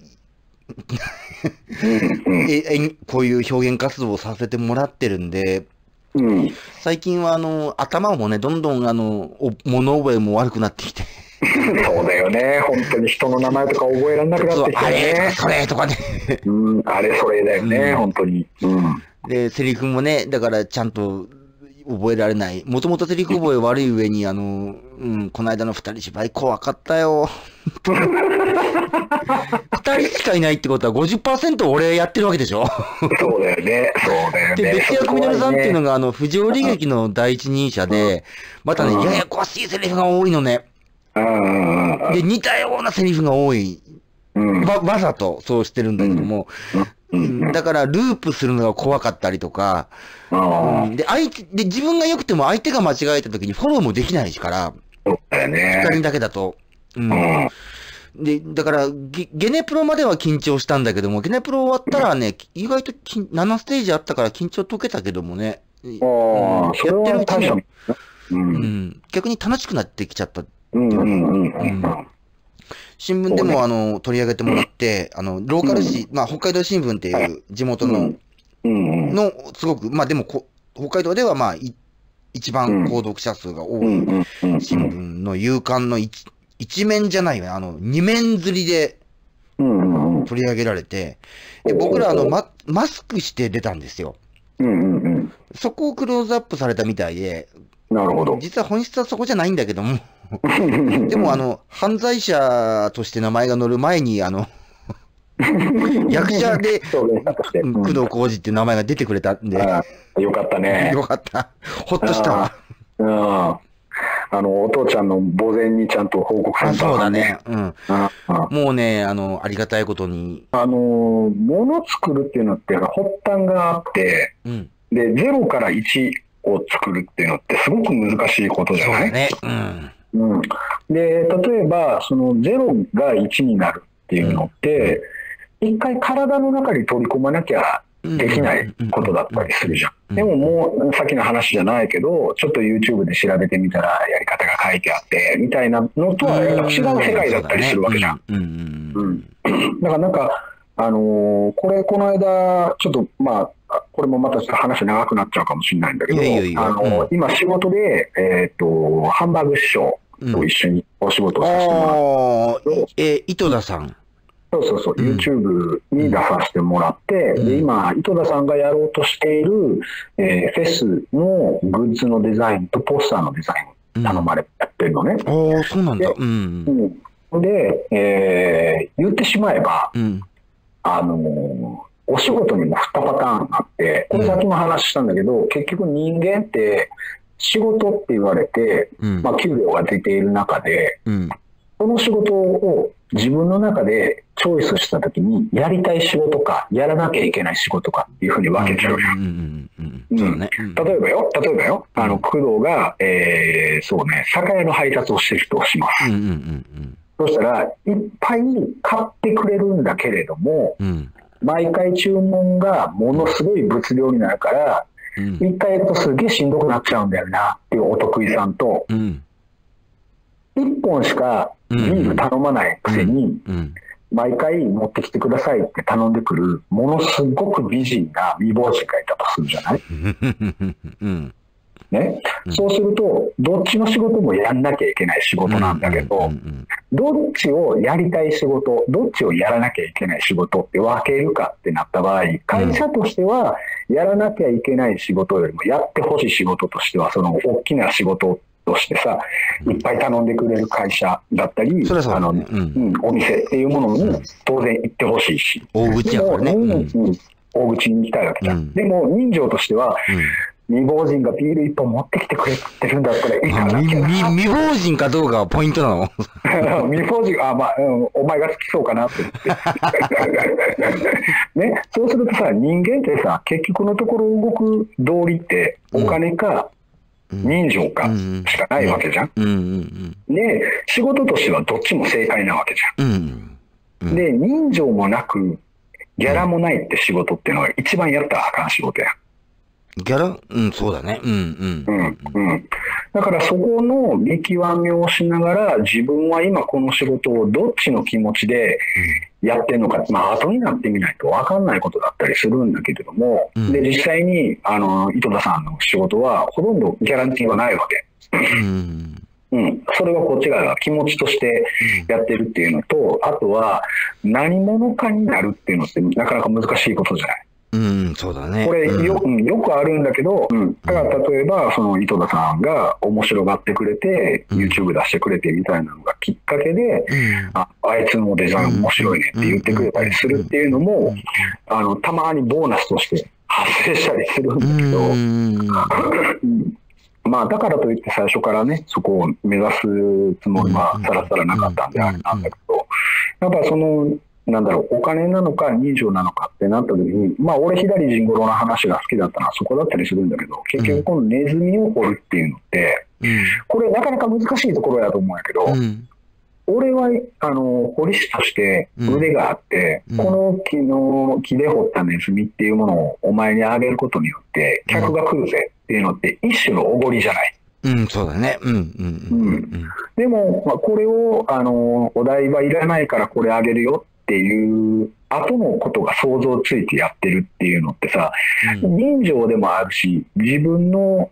こういう表現活動をさせてもらってるんで、最近は頭もね、どんどん物覚えも悪くなってきて。 そうだよね。本当に人の名前とか覚えられなくなってきて、ね。 あれ、それとかね。 あれ、それだよね、本当に。 で、セリフもね、だからちゃんと覚えられない。もともとセリフ覚え悪い上に、この間の二人芝居怖かったよ。二人しかいないってことは 50% 俺やってるわけでしょ。 そうだよね。そうだよね。 で、別役みのるさんっていうのが、藤織劇の第一人者で、またね、ややこしいセリフが多いのね。で、似たようなセリフが多い。わざとそうしてるんだけども。だから、ループするのが怖かったりとか、で、自分が良くても相手が間違えた時にフォローもできないから、二人だけだと。で、だから、ゲネプロまでは緊張したんだけども、ゲネプロ終わったらね、意外と7ステージあったから緊張解けたけどもね。やってるうちに、逆に楽しくなってきちゃった。新聞でも取り上げてもらって、ローカル紙、まあ北海道新聞っていう地元の、すごく、まあでも北海道ではまあ一番購読者数が多い新聞の夕刊の一面じゃないわ、二面釣りで取り上げられて、で僕らマスクして出たんですよ。そこをクローズアップされたみたいで、 なるほど。 実は本質はそこじゃないんだけども、でも犯罪者として名前が載る前に、役者で、工藤浩二っていう名前が出てくれたんで。 よかったね。 よかった。ほっとしたわ。 お父ちゃんの墓前にちゃんと報告された。 そうだね。もうね、ありがたいことに。 物作るっていうのって、発端があって、で、0から1を作るっていうのってすごく難しいことじゃない？ そうだね。 で、例えば、その0が1になるっていうのって、一回体の中に取り込まなきゃできないことだったりするじゃん。でももう、さっきの話じゃないけど、ちょっと YouTube で調べてみたらやり方が書いてあって、みたいなのとは違う世界だったりするわけじゃん。だからなんか、この間、ちょっとまあ、これもまたちょっと話長くなっちゃうかもしれないんだけど、今仕事で、ハンバーグ師匠と一緒にお仕事をさせてもらって、 井戸田さん。 そう、YouTube に出させてもらって、で、今、井戸田さんがやろうとしている、フェスのグッズのデザインとポスターのデザインを頼まれてやってるのね。 そうなんだ。 で、言ってしまえば、お仕事にも2パターンあって、これさっきも話したんだけど、結局人間って仕事って言われて、給料が出ている中で、その仕事を自分の中でチョイスしたときに、やりたい仕事か、やらなきゃいけない仕事かっていうふうに分けちゃうじゃん。例えばよ、工藤が、そうね、酒屋の配達をしてる人をします。そしたら、いっぱい買ってくれるんだけれども、毎回注文がものすごい物量になるから、一回やるとすげえしんどくなっちゃうんだよなっていうお得意さんと、一本しかビール頼まないくせに、毎回持ってきてくださいって頼んでくる、ものすごく美人な未亡人がいたとするじゃないね、そうすると、どっちの仕事もやんなきゃいけない仕事なんだけど、どっちをやりたい仕事、どっちをやらなきゃいけない仕事って分けるかってなった場合、会社としてはやらなきゃいけない仕事よりもやってほしい仕事としては、その大きな仕事としてさ、いっぱい頼んでくれる会社だったり、お店っていうものも当然行ってほしいし。 大口やからね。 大口に行きたいわけじゃん。でも人情としては、未亡人がビール一本持ってきてくれてるんだったらいいかな。 未亡人かどうかがポイントなの未亡人、お前が好きそうかなって言って。ね、そうするとさ、人間ってさ、結局のところ動く道理って、お金か人情かしかないわけじゃん。で、仕事としてはどっちも正解なわけじゃん。で、人情もなく、ギャラもないって仕事っていうのは一番やったらあかん仕事や。 ギャラそうだね。 だからそこの見極めをしながら、自分は今この仕事をどっちの気持ちでやってるのか、後になってみないと分かんないことだったりするんだけれども、で、実際に、井戸田さんの仕事はほとんどギャランティーはないわけ。それはこっちが気持ちとしてやってるっていうのと、あとは何者かになるっていうのってなかなか難しいことじゃない。 そうだね。 これよくあるんだけど、だから例えば、その井戸田さんが面白がってくれて、YouTube 出してくれてみたいなのがきっかけで、あいつのデザイン面白いねって言ってくれたりするっていうのも、たまにボーナスとして発生したりするんだけど、だからといって最初からね、そこを目指すつもりはさらさらなかったんであれなんだけど、やっぱその、お金なのか人情なのかってなった時に、俺左陣五郎の話が好きだったのはそこだったりするんだけど、結局このネズミを掘るっていうのって、これなかなか難しいところやと思うんやけど、俺は、彫り師として腕があって、この木で掘ったネズミっていうものをお前にあげることによって、客が来るぜっていうのって一種のおごりじゃない。 そうだね。 でも、これを、お代はいらないからこれあげるよっていう後のことが想像ついてやってるっていうのってさ、人情でもあるし、自分の、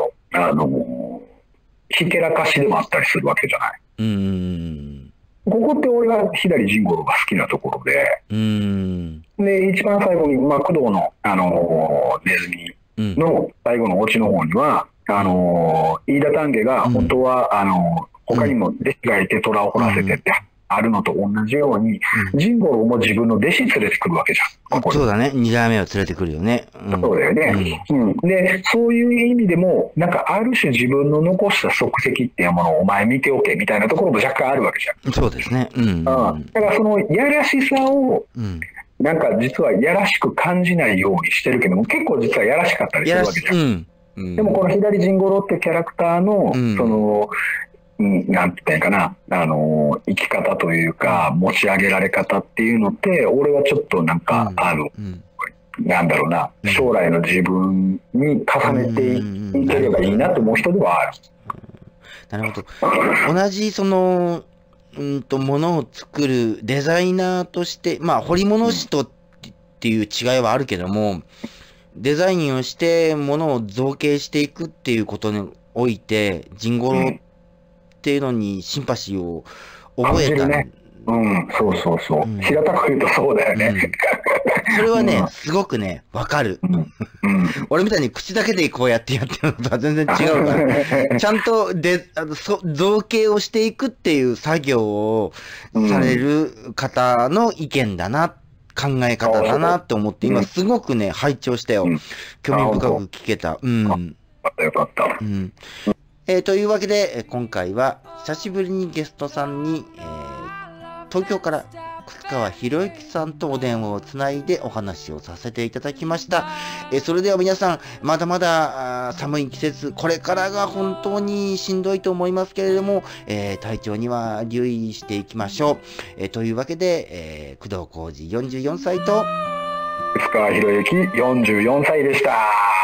ひけらかしでもあったりするわけじゃない。ここって俺が左陣五郎が好きなところで、で、一番最後に、工藤の、ネズミの最後のオチの方には、飯田丹下が本当は、他にも弟子がいて虎を掘らせてってあるのと同じように、陣五郎も自分の弟子連れてくるわけじゃん。 そうだね。二代目を連れてくるよね。 そうだよね。で、そういう意味でも、ある種自分の残した足跡っていうものをお前見ておけみたいなところも若干あるわけじゃん。 そうですね。 だからそのやらしさを、実はやらしく感じないようにしてるけども、結構実はやらしかったりするわけじゃん。でもこの左陣五郎ってキャラクターの、その、なんて言ったらいいかな、生き方というか、持ち上げられ方っていうのって、俺はちょっと将来の自分に重ねていければいいなと思う人ではある。 なるほど。同じ、その、ものを作るデザイナーとして、彫り物師とっていう違いはあるけども、デザインをして物を造形していくっていうことにおいて、陣五郎っていうのにシンパシーを覚えた。 そう。平たく言うとそうだよね。 それはね、すごくね、わかる。俺みたいに口だけでこうやってやってるのとは全然違うから、ちゃんと造形をしていくっていう作業をされる方の意見だな、考え方だなって思って、今すごくね、拝聴したよ。興味深く聞けた。 よかった。 というわけで、今回は久しぶりにゲストさんに、東京から楠川博之さんとお電話をつないでお話をさせていただきました。それでは皆さん、まだまだ寒い季節、これからが本当にしんどいと思いますけれども、体調には留意していきましょう。というわけで、工藤浩二44歳と、 楠川博之44歳でした。